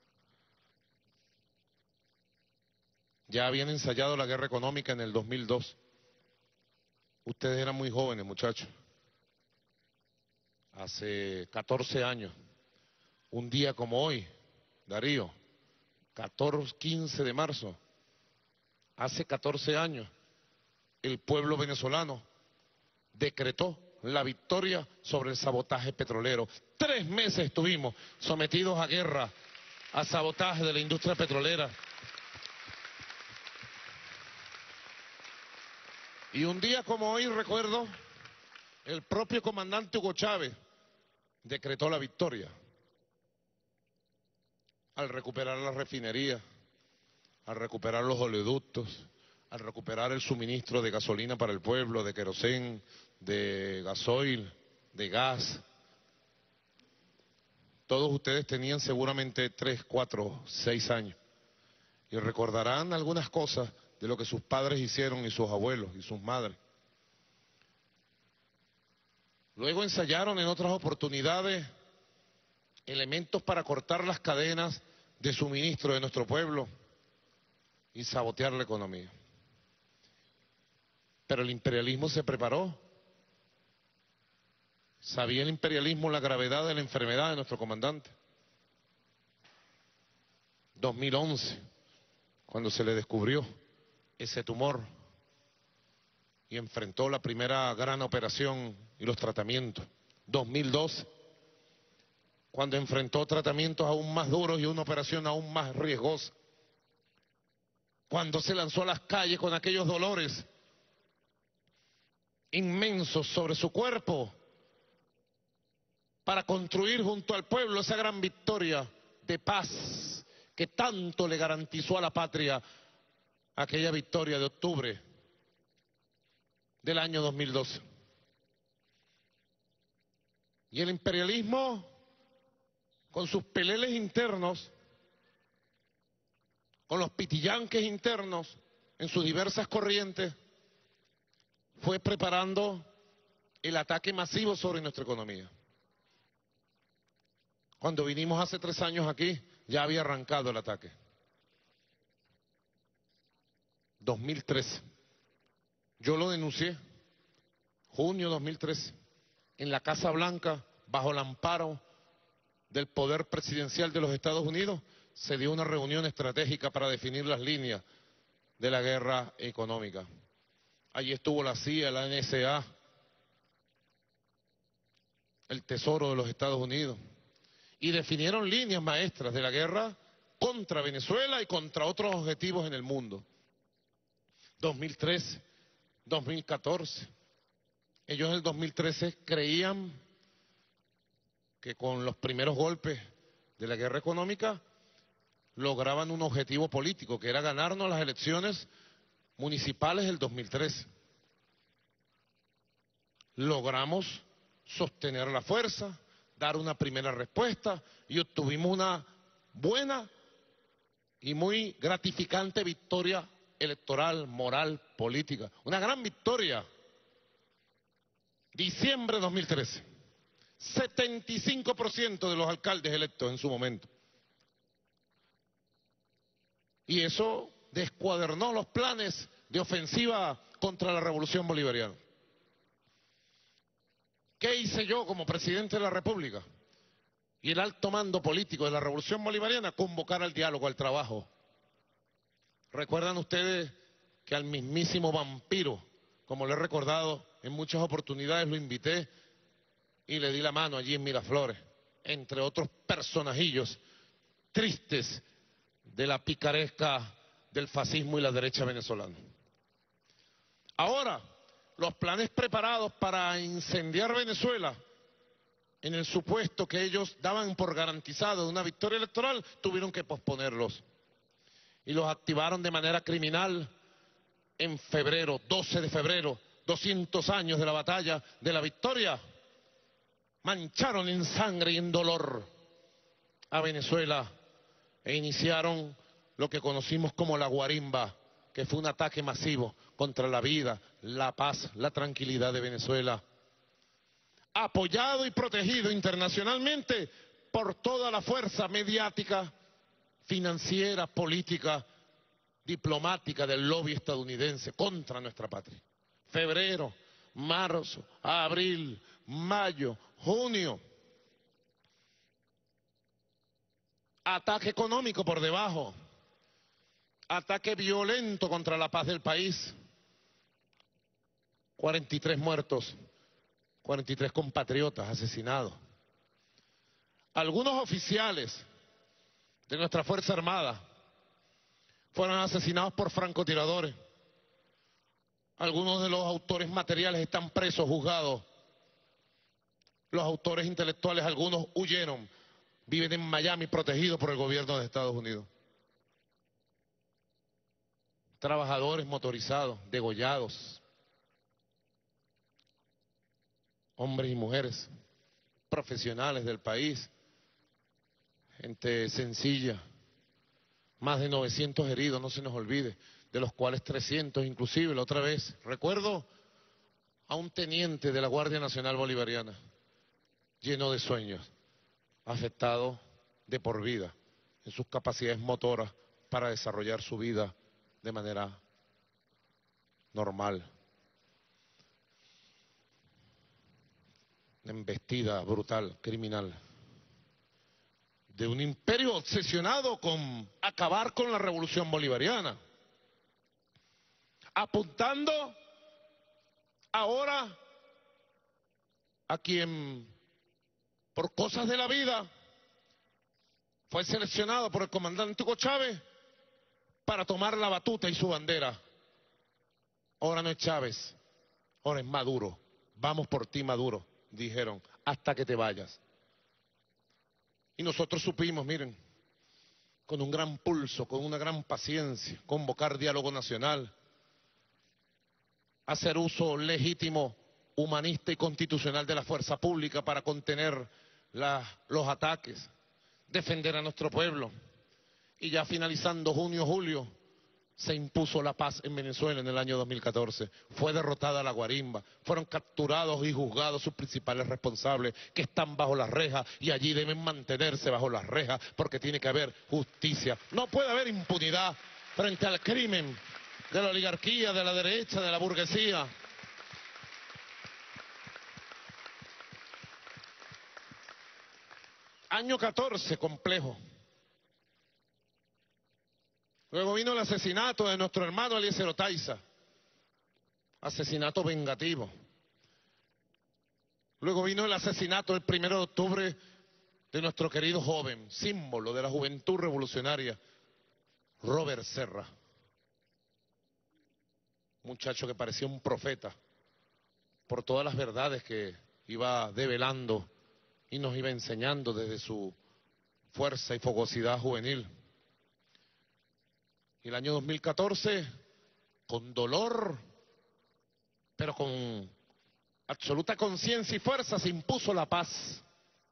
Ya habían ensayado la guerra económica en el 2002. Ustedes eran muy jóvenes, muchachos. Hace 14 años, un día como hoy, Darío, 15 de marzo, hace 14 años, el pueblo venezolano decretó la victoria sobre el sabotaje petrolero. 3 meses estuvimos sometidos a guerra, a sabotaje de la industria petrolera. Y un día como hoy, recuerdo, el propio comandante Hugo Chávez decretó la victoria al recuperar la refinería, al recuperar los oleoductos, al recuperar el suministro de gasolina para el pueblo, de querosén, de gasoil, de gas. Todos ustedes tenían seguramente 3, 4, 6 años y recordarán algunas cosas de lo que sus padres hicieron y sus abuelos y sus madres. Luego ensayaron en otras oportunidades elementos para cortar las cadenas de suministro de nuestro pueblo y sabotear la economía. Pero el imperialismo se preparó. ¿Sabía el imperialismo la gravedad de la enfermedad de nuestro comandante? 2011, cuando se le descubrió ese tumor y enfrentó la primera gran operación y los tratamientos. 2012, cuando enfrentó tratamientos aún más duros y una operación aún más riesgosa. Cuando se lanzó a las calles con aquellos dolores inmensos sobre su cuerpo para construir junto al pueblo esa gran victoria de paz que tanto le garantizó a la patria aquella victoria de octubre del año 2012. Y el imperialismo, con sus peleles internos, con los pitillanques internos en sus diversas corrientes, fue preparando el ataque masivo sobre nuestra economía. Cuando vinimos hace 3 años aquí, ya había arrancado el ataque. 2013. Yo lo denuncié, junio 2013, en la Casa Blanca, bajo el amparo del poder presidencial de los Estados Unidos, se dio una reunión estratégica para definir las líneas de la guerra económica. Allí estuvo la CIA, la NSA, el Tesoro de los Estados Unidos, y definieron líneas maestras de la guerra contra Venezuela y contra otros objetivos en el mundo. 2013, 2014. Ellos en el 2013 creían que con los primeros golpes de la guerra económica lograban un objetivo político, que era ganarnos las elecciones municipales del 2013. Logramos sostener la fuerza, dar una primera respuesta y obtuvimos una buena y muy gratificante victoria electoral, moral, política. Una gran victoria. Diciembre de 2013. 75% de los alcaldes electos en su momento. Y eso descuadernó los planes de ofensiva contra la revolución bolivariana. ¿Qué hice yo como presidente de la República? Y el alto mando político de la revolución bolivariana, convocar al diálogo, al trabajo. ¿Recuerdan ustedes que al mismísimo vampiro, como lo he recordado en muchas oportunidades, lo invité y le di la mano allí en Miraflores, entre otros personajillos tristes de la picaresca del fascismo y la derecha venezolana? Ahora, los planes preparados para incendiar Venezuela, en el supuesto que ellos daban por garantizado de una victoria electoral, tuvieron que posponerlos. Y los activaron de manera criminal en febrero, 12 de febrero, 200 años de la batalla de la victoria. Mancharon en sangre y en dolor a Venezuela e iniciaron lo que conocimos como la guarimba, que fue un ataque masivo contra la vida, la paz, la tranquilidad de Venezuela, apoyado y protegido internacionalmente por toda la fuerza mediática, financiera, política, diplomática del lobby estadounidense contra nuestra patria. Febrero, marzo, abril, mayo, junio. Ataque económico por debajo. Ataque violento contra la paz del país. 43 muertos, 43 compatriotas asesinados. Algunos oficiales de nuestra Fuerza Armada fueron asesinados por francotiradores. Algunos de los autores materiales están presos, juzgados. Los autores intelectuales, algunos huyeron, viven en Miami protegidos por el gobierno de Estados Unidos. Trabajadores motorizados, degollados. Hombres y mujeres, profesionales del país, gente sencilla. Más de 900 heridos, no se nos olvide, de los cuales 300 inclusive, la otra vez, recuerdo a un teniente de la Guardia Nacional Bolivariana, lleno de sueños, afectado de por vida en sus capacidades motoras para desarrollar su vida de manera normal. Una embestida brutal, criminal. de un imperio obsesionado con acabar con la revolución bolivariana, apuntando ahora a quien por cosas de la vida fue seleccionado por el comandante Hugo Chávez para tomar la batuta y su bandera. Ahora no es Chávez, ahora es Maduro. Vamos por ti, Maduro, dijeron, hasta que te vayas. Y nosotros supimos, miren, con un gran pulso, con una gran paciencia, convocar diálogo nacional, hacer uso legítimo, humanista y constitucional de la fuerza pública para contener los ataques, defender a nuestro pueblo. Y ya finalizando junio, julio, se impuso la paz en Venezuela en el año 2014. Fue derrotada la guarimba, fueron capturados y juzgados sus principales responsables, que están bajo las rejas y allí deben mantenerse bajo las rejas porque tiene que haber justicia. No puede haber impunidad frente al crimen de la oligarquía, de la derecha, de la burguesía. Año 14, complejo. Luego vino el asesinato de nuestro hermano Eliezer Otaiza, asesinato vengativo. Luego vino el asesinato el 1 de octubre de nuestro querido joven, símbolo de la juventud revolucionaria, Robert Serra. Muchacho que parecía un profeta por todas las verdades que iba develando y nos iba enseñando desde su fuerza y fogosidad juvenil. Y el año 2014, con dolor, pero con absoluta conciencia y fuerza, se impuso la paz.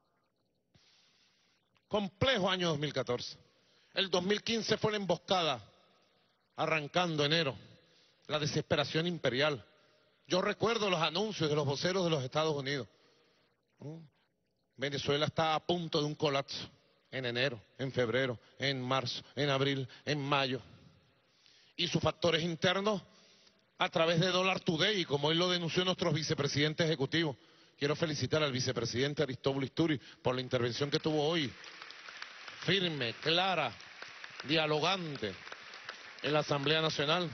Complejo año 2014. El 2015 fue la emboscada, arrancando enero, la desesperación imperial. Yo recuerdo los anuncios de los voceros de los Estados Unidos. Venezuela está a punto de un colapso en enero, en febrero, en marzo, en abril, en mayo. Y sus factores internos a través de Dollar Today, como hoy lo denunció nuestro vicepresidente ejecutivo. Quiero felicitar al vicepresidente Aristóbulo Isturi por la intervención que tuvo hoy, firme, clara, dialogante en la Asamblea Nacional.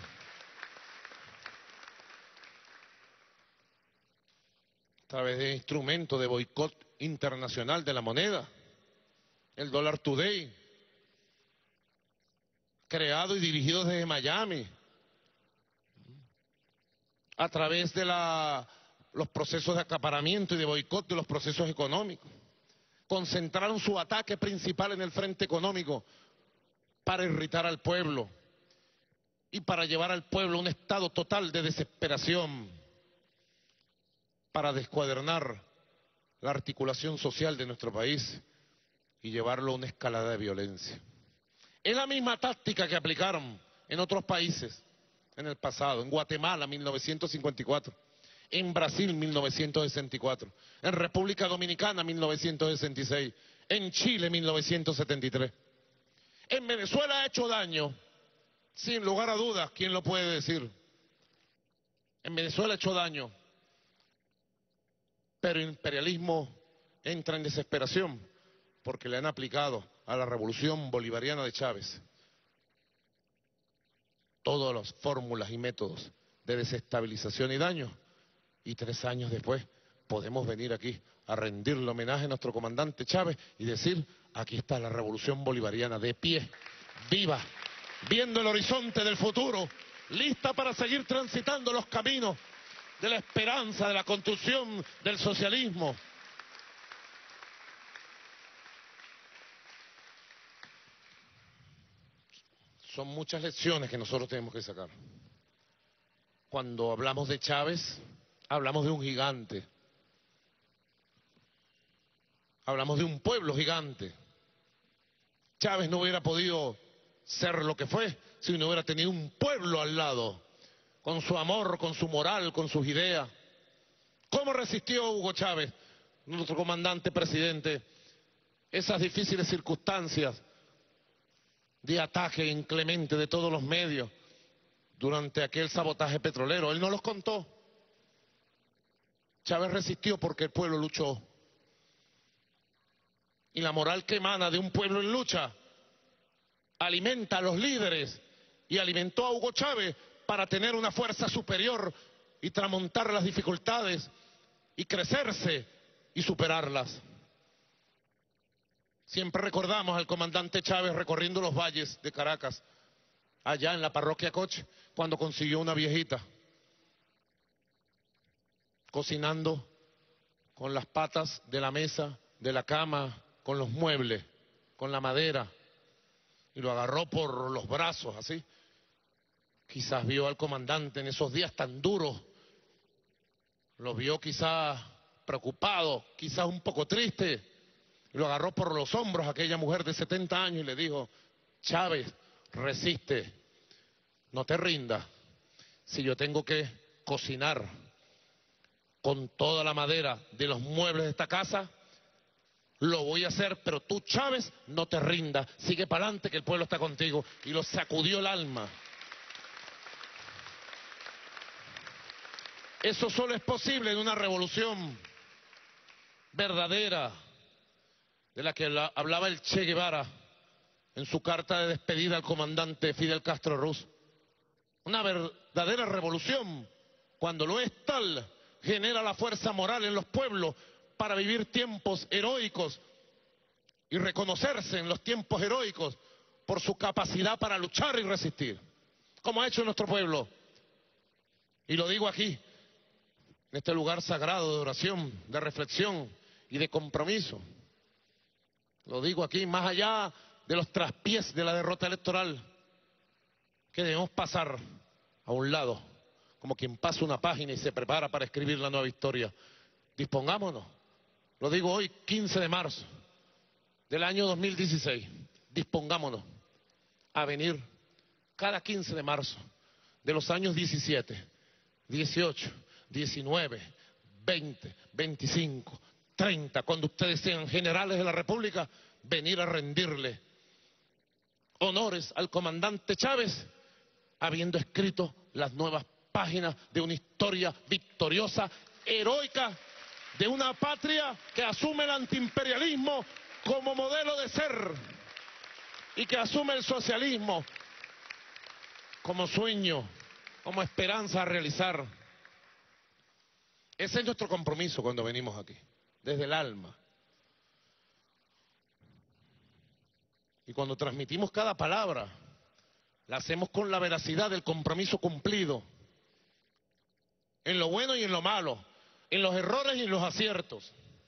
A través de instrumentos de boicot internacional de la moneda, el Dollar Today, creado y dirigido desde Miami, a través de los procesos de acaparamiento y de boicot de los procesos económicos. Concentraron su ataque principal en el frente económico para irritar al pueblo y para llevar al pueblo a un estado total de desesperación, para descuadernar la articulación social de nuestro país y llevarlo a una escalada de violencia. Es la misma táctica que aplicaron en otros países en el pasado, en Guatemala 1954, en Brasil 1964, en República Dominicana 1966, en Chile 1973. En Venezuela ha hecho daño, sin lugar a dudas, ¿quién lo puede decir? En Venezuela ha hecho daño, pero el imperialismo entra en desesperación porque le han aplicado a la revolución bolivariana de Chávez todas las fórmulas y métodos de desestabilización y daño. Y 3 años después podemos venir aquí a rendirle homenaje a nuestro comandante Chávez y decir, aquí está la revolución bolivariana de pie, viva, viendo el horizonte del futuro, lista para seguir transitando los caminos de la esperanza, de la construcción del socialismo. Son muchas lecciones que nosotros tenemos que sacar. Cuando hablamos de Chávez, hablamos de un gigante. Hablamos de un pueblo gigante. Chávez no hubiera podido ser lo que fue si no hubiera tenido un pueblo al lado, con su amor, con su moral, con sus ideas. ¿Cómo resistió Hugo Chávez, nuestro comandante presidente, esas difíciles circunstancias de ataque inclemente de todos los medios durante aquel sabotaje petrolero? Él no los contó. Chávez resistió porque el pueblo luchó. y la moral que emana de un pueblo en lucha alimenta a los líderes y alimentó a Hugo Chávez para tener una fuerza superior y tramontar las dificultades y crecerse y superarlas. Siempre recordamos al comandante Chávez recorriendo los valles de Caracas, allá en la parroquia Coche, cuando consiguió una viejita, cocinando con las patas de la mesa, de la cama, con los muebles, con la madera, y lo agarró por los brazos, así. Quizás vio al comandante en esos días tan duros, lo vio quizás preocupado, quizás un poco triste, y lo agarró por los hombros aquella mujer de 70 años y le dijo: Chávez, resiste, no te rindas. Si yo tengo que cocinar con toda la madera de los muebles de esta casa, lo voy a hacer, pero tú, Chávez, no te rindas, sigue para adelante que el pueblo está contigo. Y lo sacudió el alma. Eso solo es posible en una revolución verdadera, de la que hablaba el Che Guevara en su carta de despedida al comandante Fidel Castro Ruz. Una verdadera revolución, cuando lo es tal, genera la fuerza moral en los pueblos para vivir tiempos heroicos y reconocerse en los tiempos heroicos por su capacidad para luchar y resistir, como ha hecho nuestro pueblo. Y lo digo aquí, en este lugar sagrado de oración, de reflexión y de compromiso. Lo digo aquí, más allá de los traspiés de la derrota electoral, que debemos pasar a un lado, como quien pasa una página y se prepara para escribir la nueva historia. Dispongámonos, lo digo hoy, 15 de marzo del año 2016, dispongámonos a venir cada 15 de marzo de los años 17, 18, 19, 20, 25, 30, cuando ustedes sean generales de la República, venir a rendirle honores al comandante Chávez, habiendo escrito las nuevas páginas de una historia victoriosa, heroica, de una patria que asume el antiimperialismo como modelo de ser y que asume el socialismo como sueño, como esperanza a realizar. Ese es nuestro compromiso cuando venimos aquí, desde el alma. Y cuando transmitimos cada palabra, la hacemos con la veracidad del compromiso cumplido, en lo bueno y en lo malo, en los errores y en los aciertos.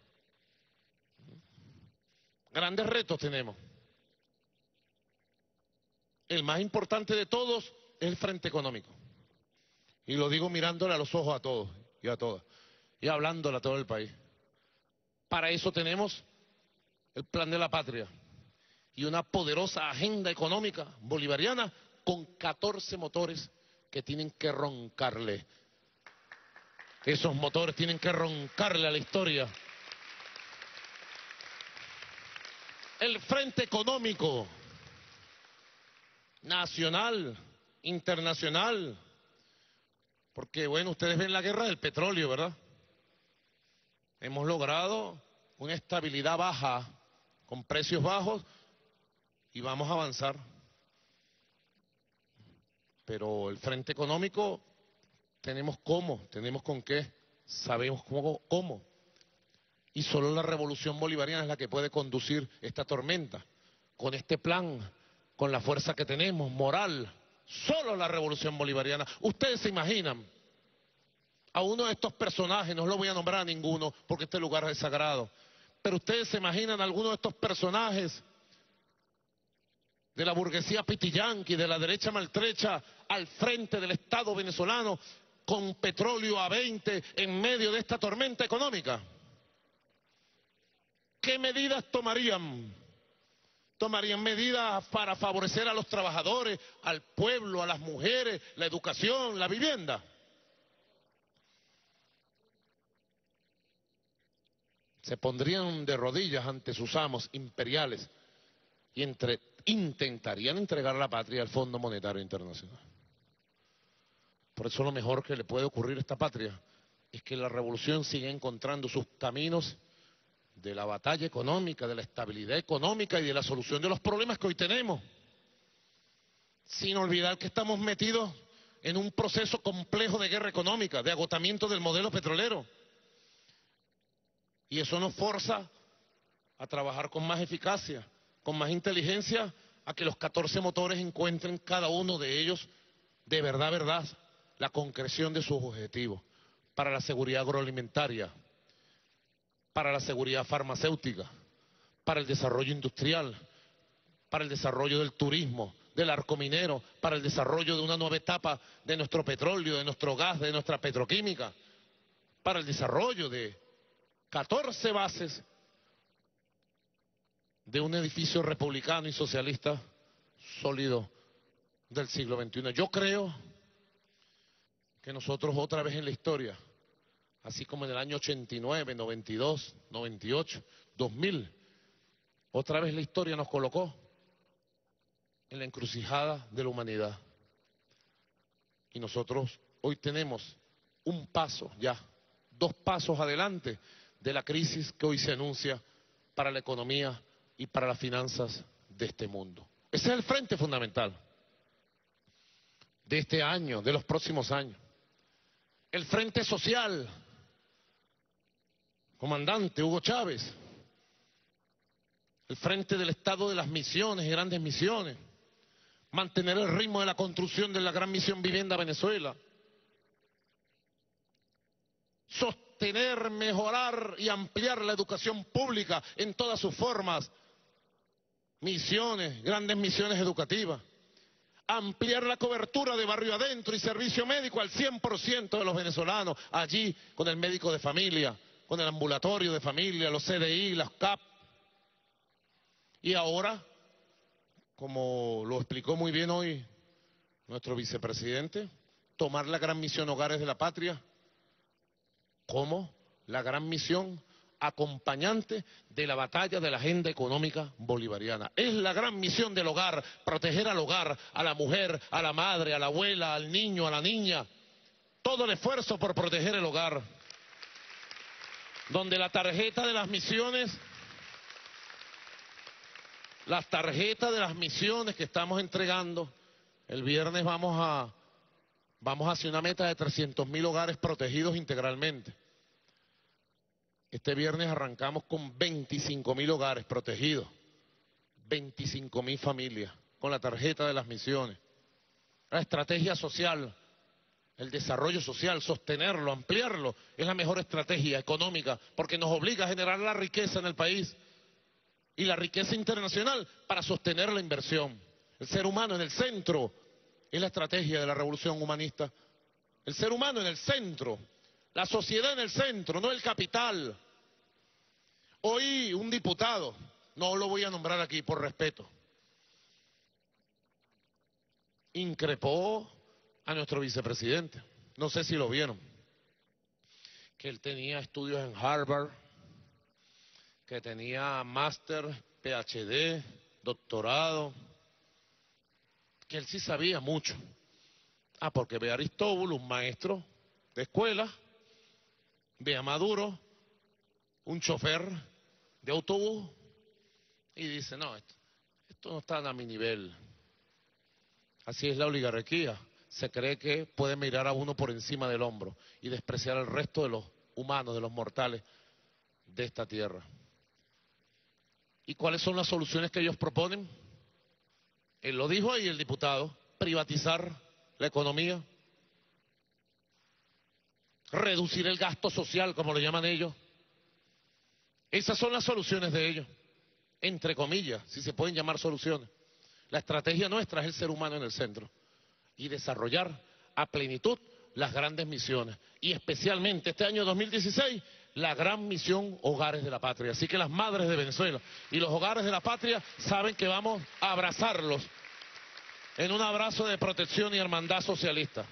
Grandes retos tenemos. El más importante de todos es el frente económico. Y lo digo mirándole a los ojos a todos y a todas, y hablándole a todo el país. Para eso tenemos el Plan de la Patria y una poderosa agenda económica bolivariana con 14 motores que tienen que roncarle. Esos motores tienen que roncarle a la historia. El frente económico nacional, internacional, porque bueno, ustedes ven la guerra del petróleo, ¿verdad? Hemos logrado una estabilidad baja, con precios bajos, y vamos a avanzar. Pero el frente económico, tenemos cómo, tenemos con qué, sabemos cómo. Y solo la revolución bolivariana es la que puede conducir esta tormenta. Con este plan, con la fuerza que tenemos, moral, solo la revolución bolivariana. Ustedes se imaginan a uno de estos personajes, no lo voy a nombrar a ninguno porque este lugar es sagrado, pero ustedes se imaginan a alguno de estos personajes de la burguesía pitiyanqui, de la derecha maltrecha, al frente del Estado venezolano, con petróleo a 20 en medio de esta tormenta económica. ¿Qué medidas tomarían? Tomarían medidas para favorecer a los trabajadores, al pueblo, a las mujeres, la educación, la vivienda. Se pondrían de rodillas ante sus amos imperiales y intentarían entregar la patria al Fondo Monetario Internacional. Por eso lo mejor que le puede ocurrir a esta patria es que la revolución siga encontrando sus caminos de la batalla económica, de la estabilidad económica y de la solución de los problemas que hoy tenemos. Sin olvidar que estamos metidos en un proceso complejo de guerra económica, de agotamiento del modelo petrolero. Y eso nos forza a trabajar con más eficacia, con más inteligencia, a que los 14 motores encuentren cada uno de ellos de verdad, la concreción de sus objetivos para la seguridad agroalimentaria, para la seguridad farmacéutica, para el desarrollo industrial, para el desarrollo del turismo, del arco minero, para el desarrollo de una nueva etapa de nuestro petróleo, de nuestro gas, de nuestra petroquímica, para el desarrollo de 14 bases de un edificio republicano y socialista sólido del siglo XXI. Yo creo que nosotros otra vez en la historia, así como en el año 89, 92, 98, 2000, otra vez la historia nos colocó en la encrucijada de la humanidad. Y nosotros hoy tenemos un paso ya, 2 pasos adelante de la crisis que hoy se anuncia para la economía y para las finanzas de este mundo. Ese es el frente fundamental de este año, de los próximos años. El frente social, comandante Hugo Chávez, el frente del Estado de las misiones y grandes misiones, mantener el ritmo de la construcción de la gran misión Vivienda Venezuela, sostener, mejorar y ampliar la educación pública en todas sus formas, misiones, grandes misiones educativas, ampliar la cobertura de barrio adentro y servicio médico al 100% de los venezolanos, allí con el médico de familia, con el ambulatorio de familia, los CDI, las CAP. Y ahora, como lo explicó muy bien hoy nuestro vicepresidente, tomar la gran misión Hogares de la Patria como la gran misión acompañante de la batalla de la agenda económica bolivariana. Es la gran misión del hogar, proteger al hogar, a la mujer, a la madre, a la abuela, al niño, a la niña. Todo el esfuerzo por proteger el hogar. Donde la tarjeta de las misiones, que estamos entregando, el viernes vamos hacia una meta de 300.000 hogares protegidos integralmente. Este viernes arrancamos con 25.000 hogares protegidos, 25.000 familias, con la tarjeta de las misiones. La estrategia social, el desarrollo social, sostenerlo, ampliarlo, es la mejor estrategia económica, porque nos obliga a generar la riqueza en el país y la riqueza internacional para sostener la inversión. El ser humano en el centro es la estrategia de la revolución humanista. El ser humano en el centro, la sociedad en el centro, no el capital. Hoy un diputado, no lo voy a nombrar aquí por respeto, increpó a nuestro vicepresidente, no sé si lo vieron, que él tenía estudios en Harvard, que tenía máster, PhD, doctorado, que él sí sabía mucho. Porque ve a Aristóbulo, un maestro de escuela, ve a Maduro, un chofer de autobús, y dice, no, esto no está a mi nivel. Así es la oligarquía. Se cree que puede mirar a uno por encima del hombro y despreciar al resto de los humanos, de los mortales de esta tierra. ¿Y cuáles son las soluciones que ellos proponen? Él lo dijo ahí el diputado, privatizar la economía, reducir el gasto social, como lo llaman ellos. Esas son las soluciones de ellos, entre comillas, si se pueden llamar soluciones. La estrategia nuestra es el ser humano en el centro y desarrollar a plenitud las grandes misiones, y especialmente este año 2016, la gran misión Hogares de la Patria. Así que las madres de Venezuela y los hogares de la patria saben que vamos a abrazarlos en un abrazo de protección y hermandad socialista.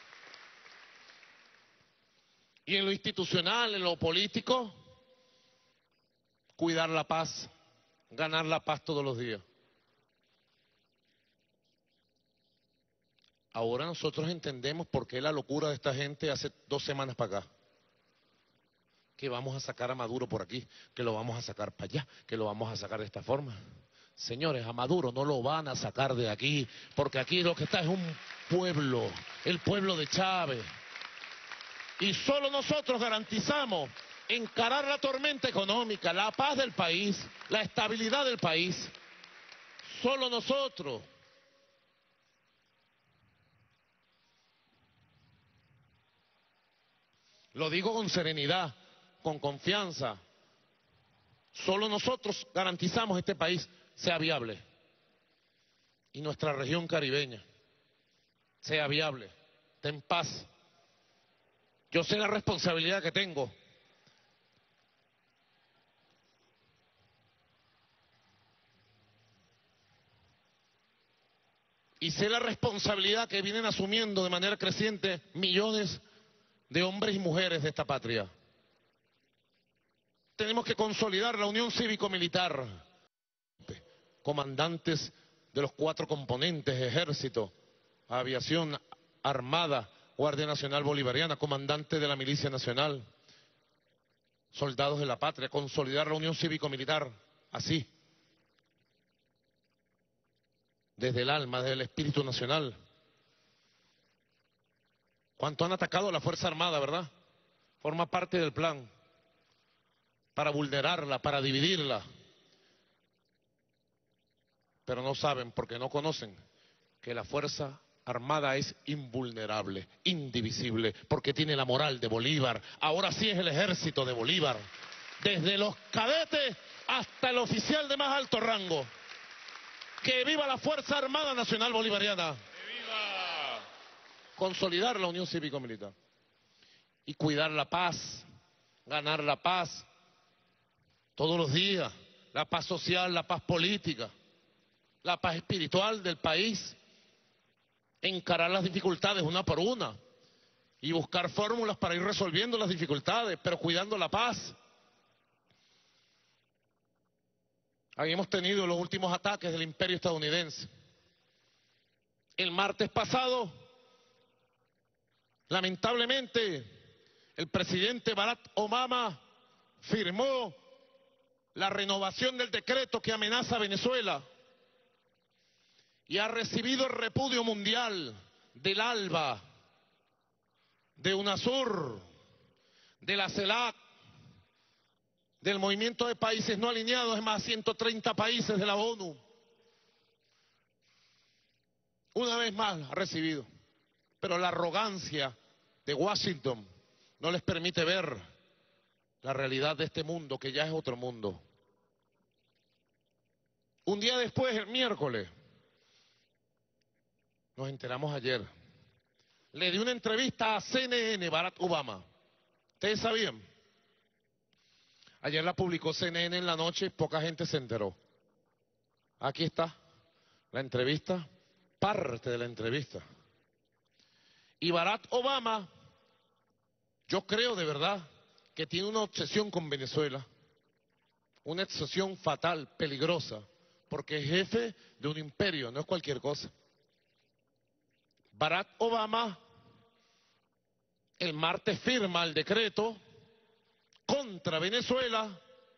Y en lo institucional, en lo político, cuidar la paz, ganar la paz todos los días. Ahora nosotros entendemos por qué la locura de esta gente hace 2 semanas para acá. que vamos a sacar a Maduro por aquí, que lo vamos a sacar para allá, que lo vamos a sacar de esta forma. Señores, a Maduro no lo van a sacar de aquí, porque aquí lo que está es un pueblo, el pueblo de Chávez. Y solo nosotros garantizamos encarar la tormenta económica, la paz del país, la estabilidad del país. Solo nosotros. Lo digo con serenidad, con confianza. Solo nosotros garantizamos que este país sea viable y nuestra región caribeña sea viable, esté en paz. Yo sé la responsabilidad que tengo. Y sé la responsabilidad que vienen asumiendo de manera creciente millones de hombres y mujeres de esta patria. Tenemos que consolidar la unión cívico-militar. Comandantes de los 4 componentes, Ejército, Aviación, Armada, Guardia Nacional Bolivariana, comandantes de la Milicia Nacional, soldados de la patria, consolidar la unión cívico-militar, así, desde el alma, desde el espíritu nacional. ¿Cuánto han atacado a la Fuerza Armada, verdad? Forma parte del plan para vulnerarla, para dividirla. Pero no saben, porque no conocen, que la Fuerza Armada es invulnerable, indivisible, porque tiene la moral de Bolívar. Ahora sí es el ejército de Bolívar, desde los cadetes hasta el oficial de más alto rango. ¡Que viva la Fuerza Armada Nacional Bolivariana! ¡Que viva! Consolidar la unión cívico-militar y cuidar la paz, ganar la paz todos los días, la paz social, la paz política, la paz espiritual del país, encarar las dificultades una por una y buscar fórmulas para ir resolviendo las dificultades, pero cuidando la paz. Habíamos tenido los últimos ataques del imperio estadounidense. El martes pasado, lamentablemente, el presidente Barack Obama firmó la renovación del decreto que amenaza a Venezuela y ha recibido el repudio mundial del ALBA, de UNASUR, de la CELAC, del Movimiento de Países No Alineados, es más, 130 países de la ONU. Una vez más ha recibido, pero la arrogancia de Washington no les permite ver la realidad de este mundo, que ya es otro mundo. Un día después, el miércoles, nos enteramos ayer, le dio una entrevista a CNN Barack Obama. ¿Ustedes sabían? Ayer la publicó CNN en la noche y poca gente se enteró. Aquí está la entrevista, parte de la entrevista. Y Barack Obama, yo creo de verdad que tiene una obsesión con Venezuela, una obsesión fatal, peligrosa, porque es jefe de un imperio, no es cualquier cosa. Barack Obama el martes firma el decreto contra Venezuela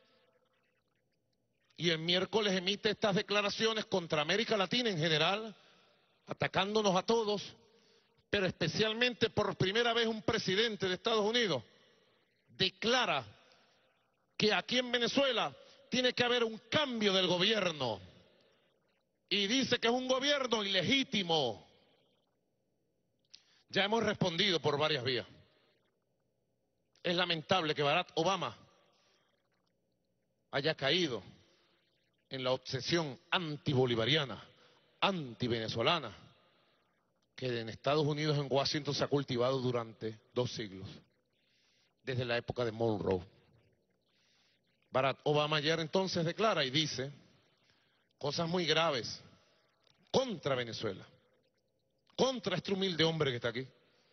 y el miércoles emite estas declaraciones contra América Latina en general, atacándonos a todos, pero especialmente por primera vez un presidente de Estados Unidos declara que aquí en Venezuela tiene que haber un cambio del gobierno y dice que es un gobierno ilegítimo. Ya hemos respondido por varias vías. Es lamentable que Barack Obama haya caído en la obsesión antibolivariana, antivenezolana, que en Estados Unidos, en Washington, se ha cultivado durante 2 siglos, desde la época de Monroe. Barack Obama ayer entonces declara y dice cosas muy graves contra Venezuela, contra este humilde hombre que está aquí,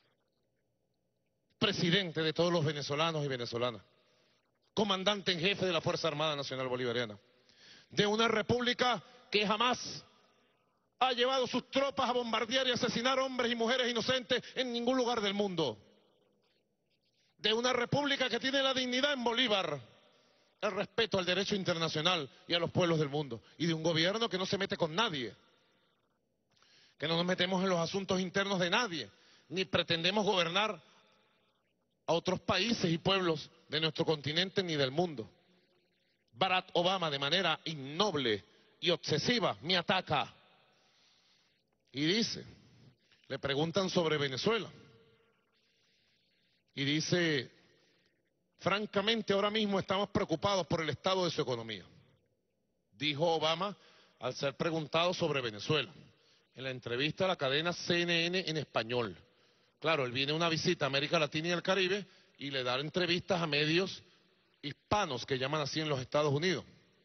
presidente de todos los venezolanos y venezolanas, comandante en jefe de la Fuerza Armada Nacional Bolivariana, de una república que jamás ha llevado sus tropas a bombardear y asesinar hombres y mujeres inocentes en ningún lugar del mundo, de una república que tiene la dignidad en Bolívar, el respeto al derecho internacional y a los pueblos del mundo, y de un gobierno que no se mete con nadie, que no nos metemos en los asuntos internos de nadie, ni pretendemos gobernar a otros países y pueblos de nuestro continente ni del mundo. Barack Obama, de manera innoble y obsesiva, me ataca y dice, le preguntan sobre Venezuela y dice: francamente, ahora mismo estamos preocupados por el estado de su economía. Dijo Obama al ser preguntado sobre Venezuela en la entrevista a la cadena CNN en español. Claro, él viene a una visita a América Latina y el Caribe y le da entrevistas a medios hispanos, que llaman así en los Estados Unidos.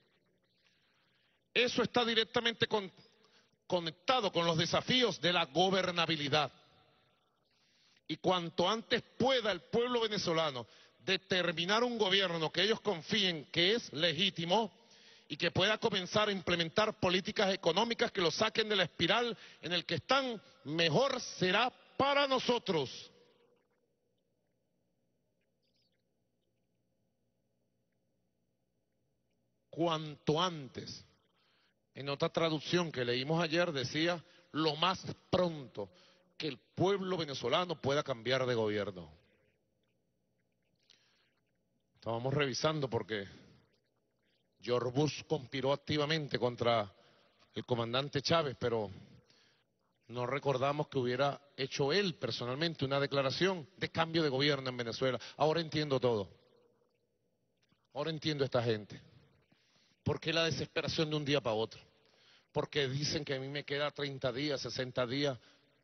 Eso está directamente conectado con los desafíos de la gobernabilidad. Y cuanto antes pueda el pueblo venezolano determinar un gobierno que ellos confíen que es legítimo y que pueda comenzar a implementar políticas económicas que lo saquen de la espiral en el que están, mejor será para nosotros. Cuanto antes. En otra traducción que leímos ayer decía, lo más pronto que el pueblo venezolano pueda cambiar de gobierno. Estábamos revisando porque George Bush conspiró activamente contra el comandante Chávez, pero no recordamos que hubiera hecho él personalmente una declaración de cambio de gobierno en Venezuela. Ahora entiendo todo. Ahora entiendo a esta gente. ¿Por qué la desesperación de un día para otro? Porque dicen que a mí me queda 30 días, 60 días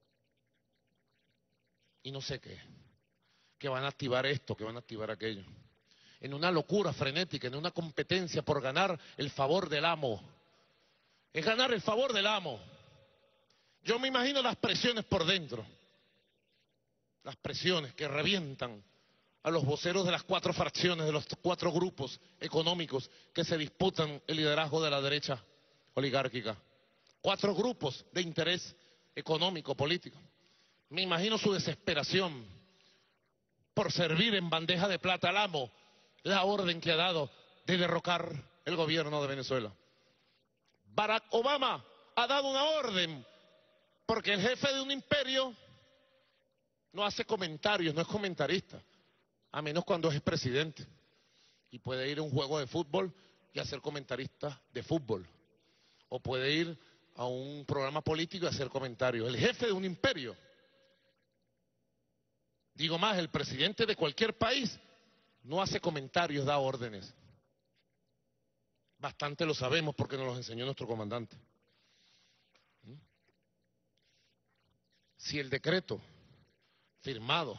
y no sé qué. Que van a activar esto, que van a activar aquello. En una locura frenética, en una competencia por ganar el favor del amo. Es ganar el favor del amo. Yo me imagino las presiones por dentro. Las presiones que revientan a los voceros de las 4 fracciones, de los 4 grupos económicos que se disputan el liderazgo de la derecha oligárquica. 4 grupos de interés económico, político. Me imagino su desesperación por servir en bandeja de plata al amo la orden que ha dado de derrocar el gobierno de Venezuela. Barack Obama ha dado una orden porque el jefe de un imperio no hace comentarios, no es comentarista, a menos cuando es presidente. Y puede ir a un juego de fútbol y hacer comentarista de fútbol. O puede ir a un programa político y hacer comentarios. El jefe de un imperio, digo más, el presidente de cualquier país, no hace comentarios, da órdenes. Bastante lo sabemos porque nos lo enseñó nuestro comandante. Si el decreto firmado,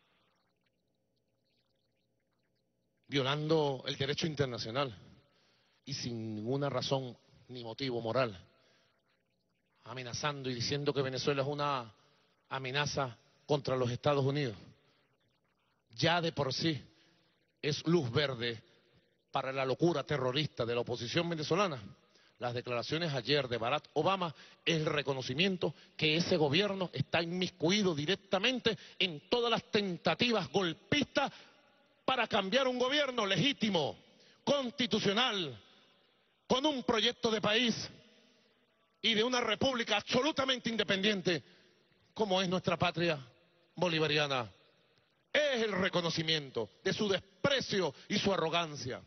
violando el derecho internacional y sin ninguna razón ni motivo moral, amenazando y diciendo que Venezuela es una amenaza contra los Estados Unidos, ya de por sí es luz verde para la locura terrorista de la oposición venezolana. Las declaraciones ayer de Barack Obama es el reconocimiento que ese gobierno está inmiscuido directamente en todas las tentativas golpistas para cambiar un gobierno legítimo, constitucional, con un proyecto de país y de una república absolutamente independiente como es nuestra patria bolivariana. Es el reconocimiento de su desprecio y su arrogancia.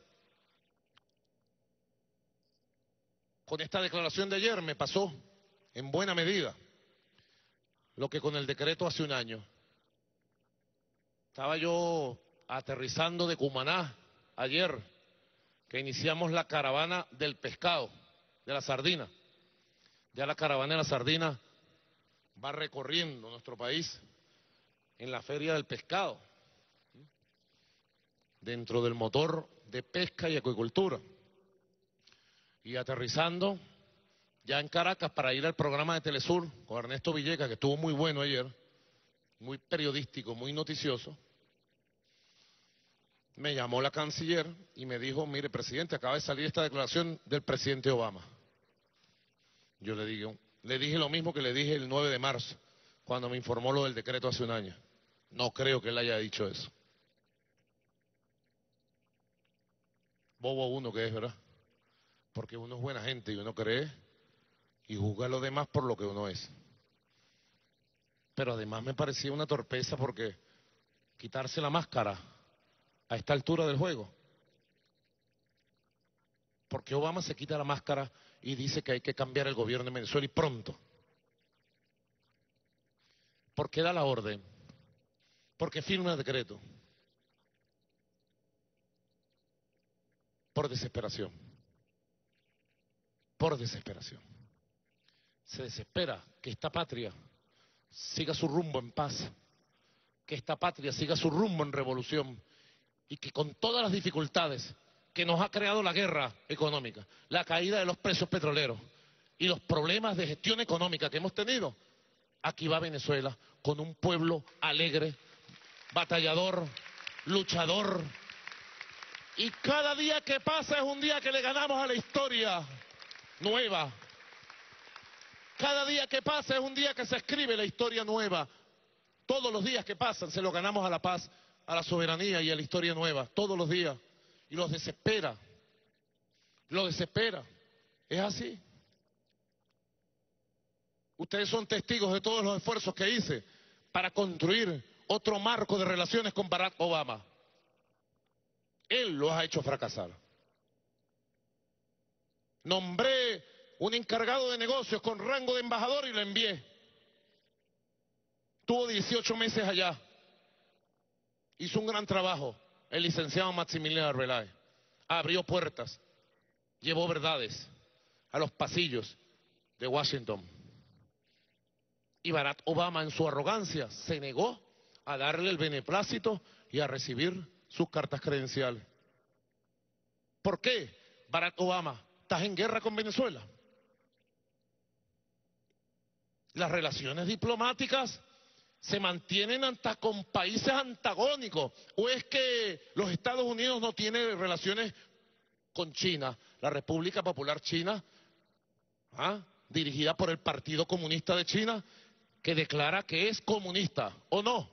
Con esta declaración de ayer me pasó, en buena medida, lo que con el decreto hace un año. Estaba yo aterrizando de Cumaná ayer, que iniciamos la caravana del pescado, de la sardina. Ya la caravana de la sardina va recorriendo nuestro país en la Feria del Pescado, dentro del motor de pesca y acuicultura. Y aterrizando ya en Caracas para ir al programa de Telesur con Ernesto Villegas, que estuvo muy bueno ayer, muy periodístico, muy noticioso. Me llamó la canciller y me dijo: mire, presidente, acaba de salir esta declaración del presidente Obama. Yo le dije lo mismo que le dije el 9 de marzo, cuando me informó lo del decreto hace un año. No creo que él haya dicho eso. bobo uno que es, ¿verdad? Porque uno es buena gente y uno cree y juzga a los demás por lo que uno es. Pero además me parecía una torpeza porque quitarse la máscara a esta altura del juego. Porque Obama se quita la máscara y dice que hay que cambiar el gobierno en Venezuela y pronto. Porque da la orden. Porque firma el decreto. Por desesperación. Por desesperación. Se desespera que esta patria siga su rumbo en paz, que esta patria siga su rumbo en revolución y que con todas las dificultades que nos ha creado la guerra económica, la caída de los precios petroleros y los problemas de gestión económica que hemos tenido, aquí va Venezuela con un pueblo alegre, batallador, luchador, y cada día que pasa es un día que le ganamos a la historia nueva. Cada día que pasa es un día que se escribe la historia nueva. Todos los días que pasan se lo ganamos a la paz, a la soberanía y a la historia nueva. Todos los días. Y los desespera. Los desespera. Es así. Ustedes son testigos de todos los esfuerzos que hice para construir otro marco de relaciones con Barack Obama. Él los ha hecho fracasar. Nombré un encargado de negocios con rango de embajador y lo envié. Tuvo 18 meses allá. Hizo un gran trabajo el licenciado Maximiliano Arbeláez. Abrió puertas, llevó verdades a los pasillos de Washington. Y Barack Obama, en su arrogancia, se negó a darle el beneplácito y a recibir sus cartas credenciales. ¿Por qué, Barack Obama, estás en guerra con Venezuela? Las relaciones diplomáticas se mantienen hasta con países antagónicos. ¿O es que los Estados Unidos no tienen relaciones con China? La República Popular China, dirigida por el Partido Comunista de China, que declara que es comunista, ¿o no?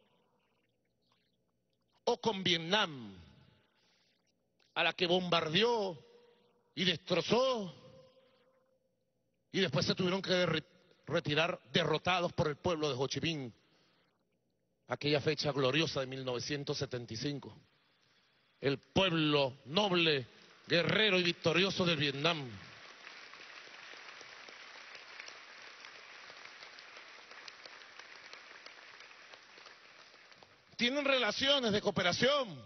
O con Vietnam, a la que bombardeó y destrozó, y después se tuvieron que retirar derrotados por el pueblo de Ho Chi Minh, aquella fecha gloriosa de 1975. El pueblo noble, guerrero y victorioso del Vietnam. Tienen relaciones de cooperación.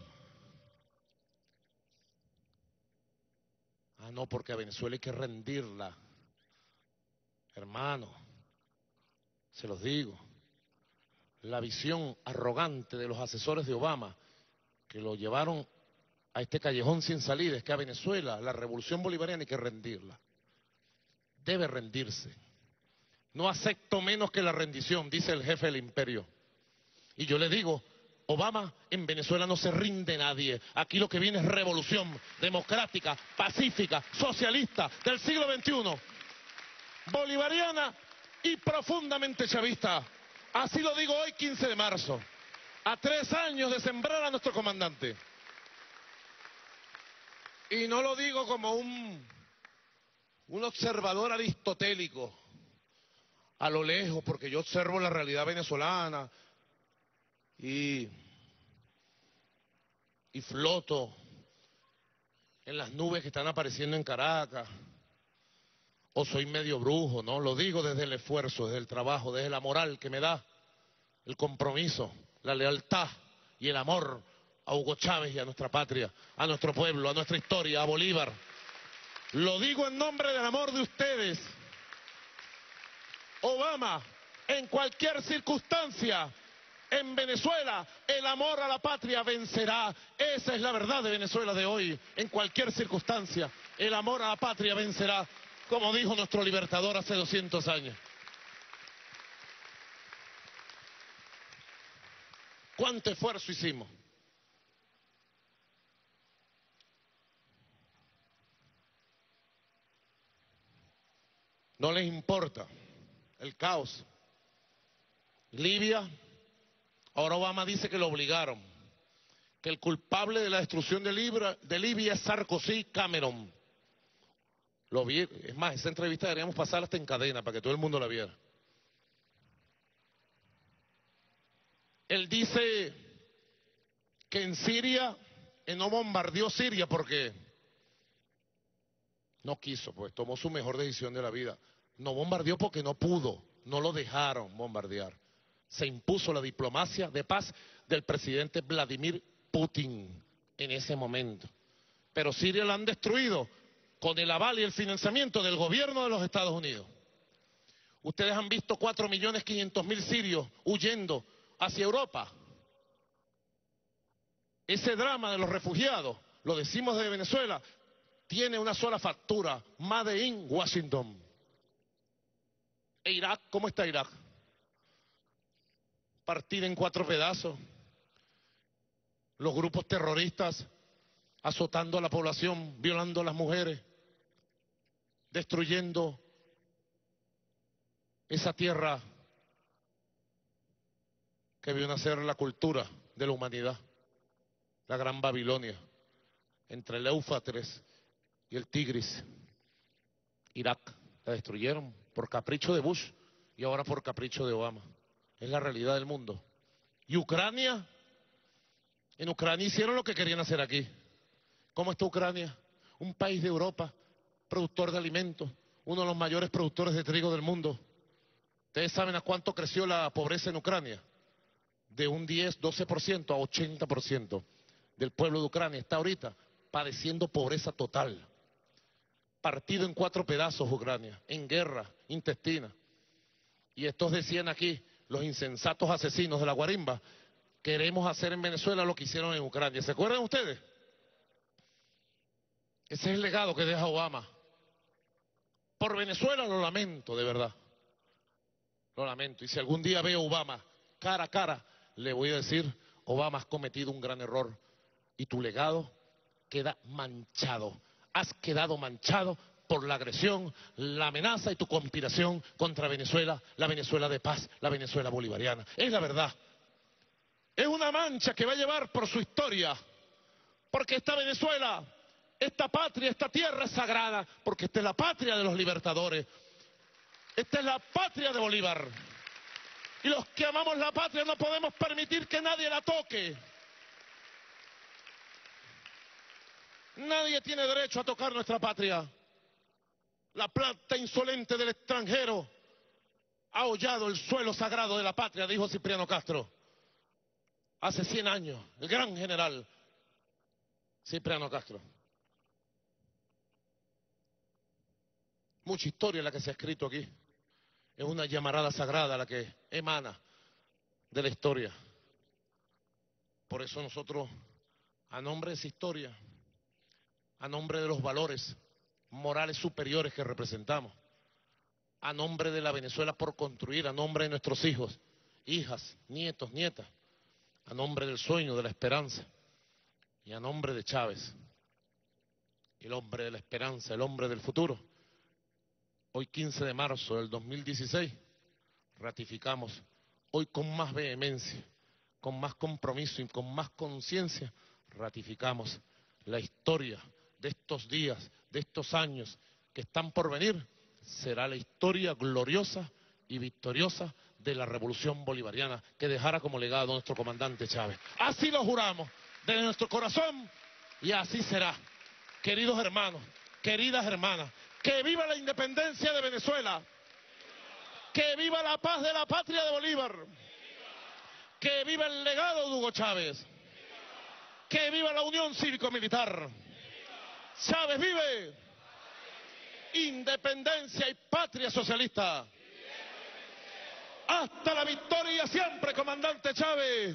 No, porque a Venezuela hay que rendirla. Hermano, se los digo, la visión arrogante de los asesores de Obama, que lo llevaron a este callejón sin salida, es que a Venezuela, la revolución bolivariana, hay que rendirla. Debe rendirse. No acepto menos que la rendición, dice el jefe del imperio. Y yo le digo, Obama, en Venezuela no se rinde nadie. Aquí lo que viene es revolución democrática, pacífica, socialista, del siglo XXI. Bolivariana y profundamente chavista. Así lo digo hoy, 15 de marzo, a 3 años de sembrar a nuestro comandante. Y no lo digo como un observador aristotélico, a lo lejos, porque yo observo la realidad venezolana y floto en las nubes que están apareciendo en Caracas. O soy medio brujo, ¿no? Lo digo desde el esfuerzo, desde el trabajo, desde la moral que me da el compromiso, la lealtad y el amor a Hugo Chávez y a nuestra patria, a nuestro pueblo, a nuestra historia, a Bolívar. Lo digo en nombre del amor de ustedes. Obama, en cualquier circunstancia, en Venezuela, el amor a la patria vencerá. Esa es la verdad de Venezuela de hoy. En cualquier circunstancia, el amor a la patria vencerá, como dijo nuestro libertador hace 200 años. ¿Cuánto esfuerzo hicimos? No les importa el caos. Libia, ahora Obama dice que lo obligaron. que el culpable de la destrucción de Libia es Sarkozy Cameron. Lo vi, es más, esa entrevista deberíamos pasarla hasta en cadena para que todo el mundo la viera. Él dice que en Siria, él no bombardeó Siria porque no quiso, pues tomó su mejor decisión de la vida. No bombardeó porque no pudo, no lo dejaron bombardear. Se impuso la diplomacia de paz del presidente Vladimir Putin en ese momento. Pero Siria la han destruido con el aval y el financiamiento del gobierno de los Estados Unidos. Ustedes han visto 4.500.000 sirios huyendo hacia Europa. Ese drama de los refugiados, lo decimos de Venezuela, tiene una sola factura: Made in Washington. ¿E Irak? ¿Cómo está Irak? Partida en 4 pedazos. Los grupos terroristas azotando a la población, violando a las mujeres, destruyendo esa tierra que vio nacer la cultura de la humanidad, la Gran Babilonia, entre el Éufrates y el Tigris. Irak la destruyeron por capricho de Bush y ahora por capricho de Obama. Es la realidad del mundo. Y Ucrania, en Ucrania hicieron lo que querían hacer aquí. ¿Cómo está Ucrania? Un país de Europa, productor de alimentos, uno de los mayores productores de trigo del mundo. ¿Ustedes saben a cuánto creció la pobreza en Ucrania? De un 10, 12% a 80% del pueblo de Ucrania está ahorita padeciendo pobreza total. Partido en 4 pedazos Ucrania, en guerra intestina. Y estos decían aquí, los insensatos asesinos de la guarimba, queremos hacer en Venezuela lo que hicieron en Ucrania. ¿Se acuerdan ustedes? Ese es el legado que deja Obama. Por Venezuela lo lamento, de verdad. Lo lamento. Y si algún día veo a Obama cara a cara, le voy a decir: Obama, has cometido un gran error y tu legado queda manchado. Has quedado manchado por la agresión, la amenaza y tu conspiración contra Venezuela, la Venezuela de paz, la Venezuela bolivariana. Es la verdad. Es una mancha que va a llevar por su historia, porque esta Venezuela, esta patria, esta tierra es sagrada, porque esta es la patria de los libertadores. Esta es la patria de Bolívar. Y los que amamos la patria no podemos permitir que nadie la toque. Nadie tiene derecho a tocar nuestra patria. La plata insolente del extranjero ha hollado el suelo sagrado de la patria, dijo Cipriano Castro. Hace 100 años, el gran general Cipriano Castro. Mucha historia la que se ha escrito aquí. Es una llamarada sagrada la que emana de la historia. Por eso nosotros, a nombre de esa historia, a nombre de los valores morales superiores que representamos, a nombre de la Venezuela por construir, a nombre de nuestros hijos, hijas, nietos, nietas, a nombre del sueño, de la esperanza, y a nombre de Chávez, el hombre de la esperanza, el hombre del futuro, hoy 15 de marzo del 2016, ratificamos, hoy con más vehemencia, con más compromiso y con más conciencia, ratificamos la historia de estos días, de estos años que están por venir. Será la historia gloriosa y victoriosa de la revolución bolivariana que dejara como legado nuestro comandante Chávez. Así lo juramos desde nuestro corazón y así será. Queridos hermanos, queridas hermanas, que viva la independencia de Venezuela, que viva la paz de la patria de Bolívar, que viva el legado de Hugo Chávez, que viva la unión cívico-militar. Chávez vive, independencia y patria socialista. Hasta la victoria siempre, comandante Chávez.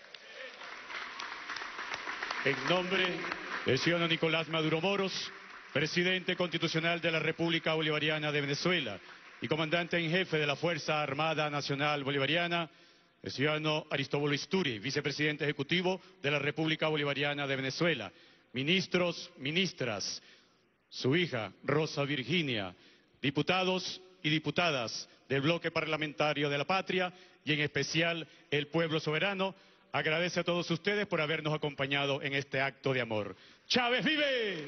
En nombre del ciudadano Nicolás Maduro Moros, presidente constitucional de la República Bolivariana de Venezuela y comandante en jefe de la Fuerza Armada Nacional Bolivariana, el ciudadano Aristóbulo Isturi, vicepresidente ejecutivo de la República Bolivariana de Venezuela, ministros, ministras, su hija Rosa Virginia, diputados y diputadas del bloque parlamentario de la patria y en especial el pueblo soberano, agradece a todos ustedes por habernos acompañado en este acto de amor. ¡Chávez vive!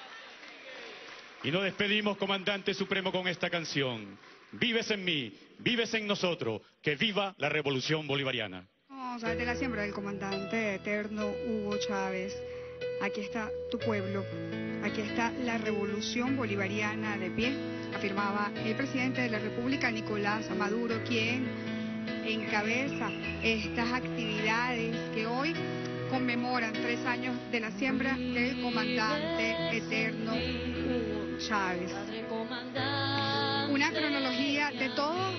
Y nos despedimos, comandante supremo, con esta canción. Vives en mí, vives en nosotros, que viva la revolución bolivariana. Vamos a ver la siembra del comandante eterno Hugo Chávez. Aquí está tu pueblo, aquí está la revolución bolivariana de pie, afirmaba el presidente de la República, Nicolás Maduro, quien encabeza estas actividades que hoy conmemoran 3 años de la siembra del comandante eterno Hugo Chávez. Una cronología de todos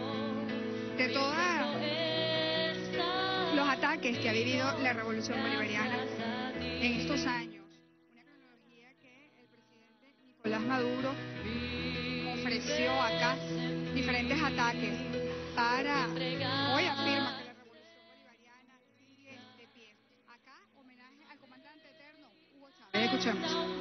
los ataques que ha vivido la revolución bolivariana en estos años. Una cronología que el presidente Nicolás Maduro ofreció acá, diferentes ataques para hoy afirma que la revolución bolivariana sigue de pie. Acá homenaje al comandante eterno Hugo Chávez. Escuchemos.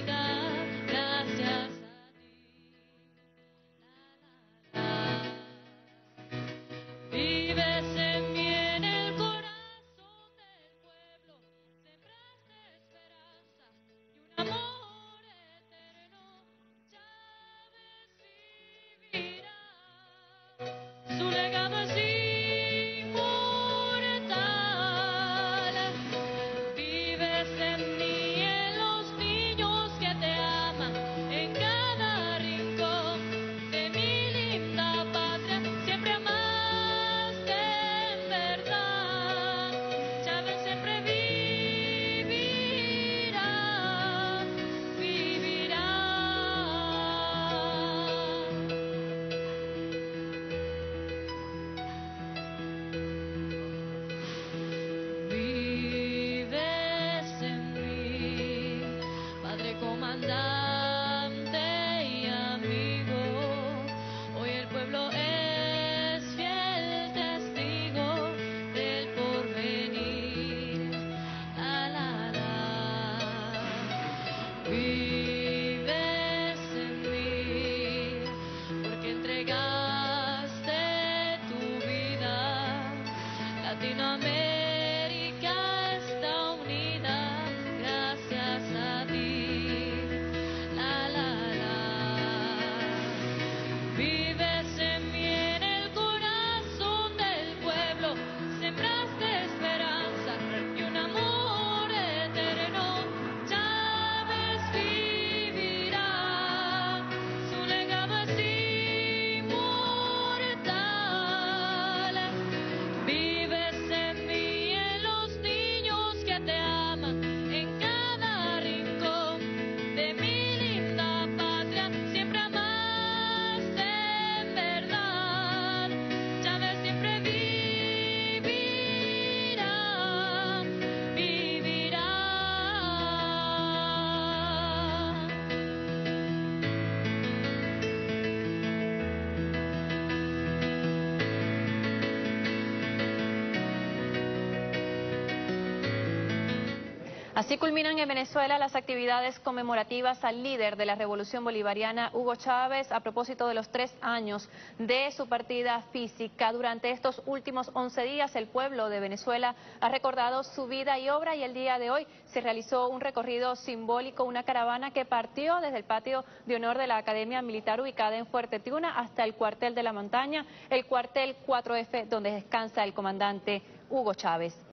Así culminan en Venezuela las actividades conmemorativas al líder de la Revolución Bolivariana, Hugo Chávez, a propósito de los 3 años de su partida física. Durante estos últimos 11 días, el pueblo de Venezuela ha recordado su vida y obra, y el día de hoy se realizó un recorrido simbólico, una caravana que partió desde el patio de honor de la Academia Militar ubicada en Fuerte Tiuna hasta el cuartel de la Montaña, el cuartel 4F, donde descansa el comandante Hugo Chávez.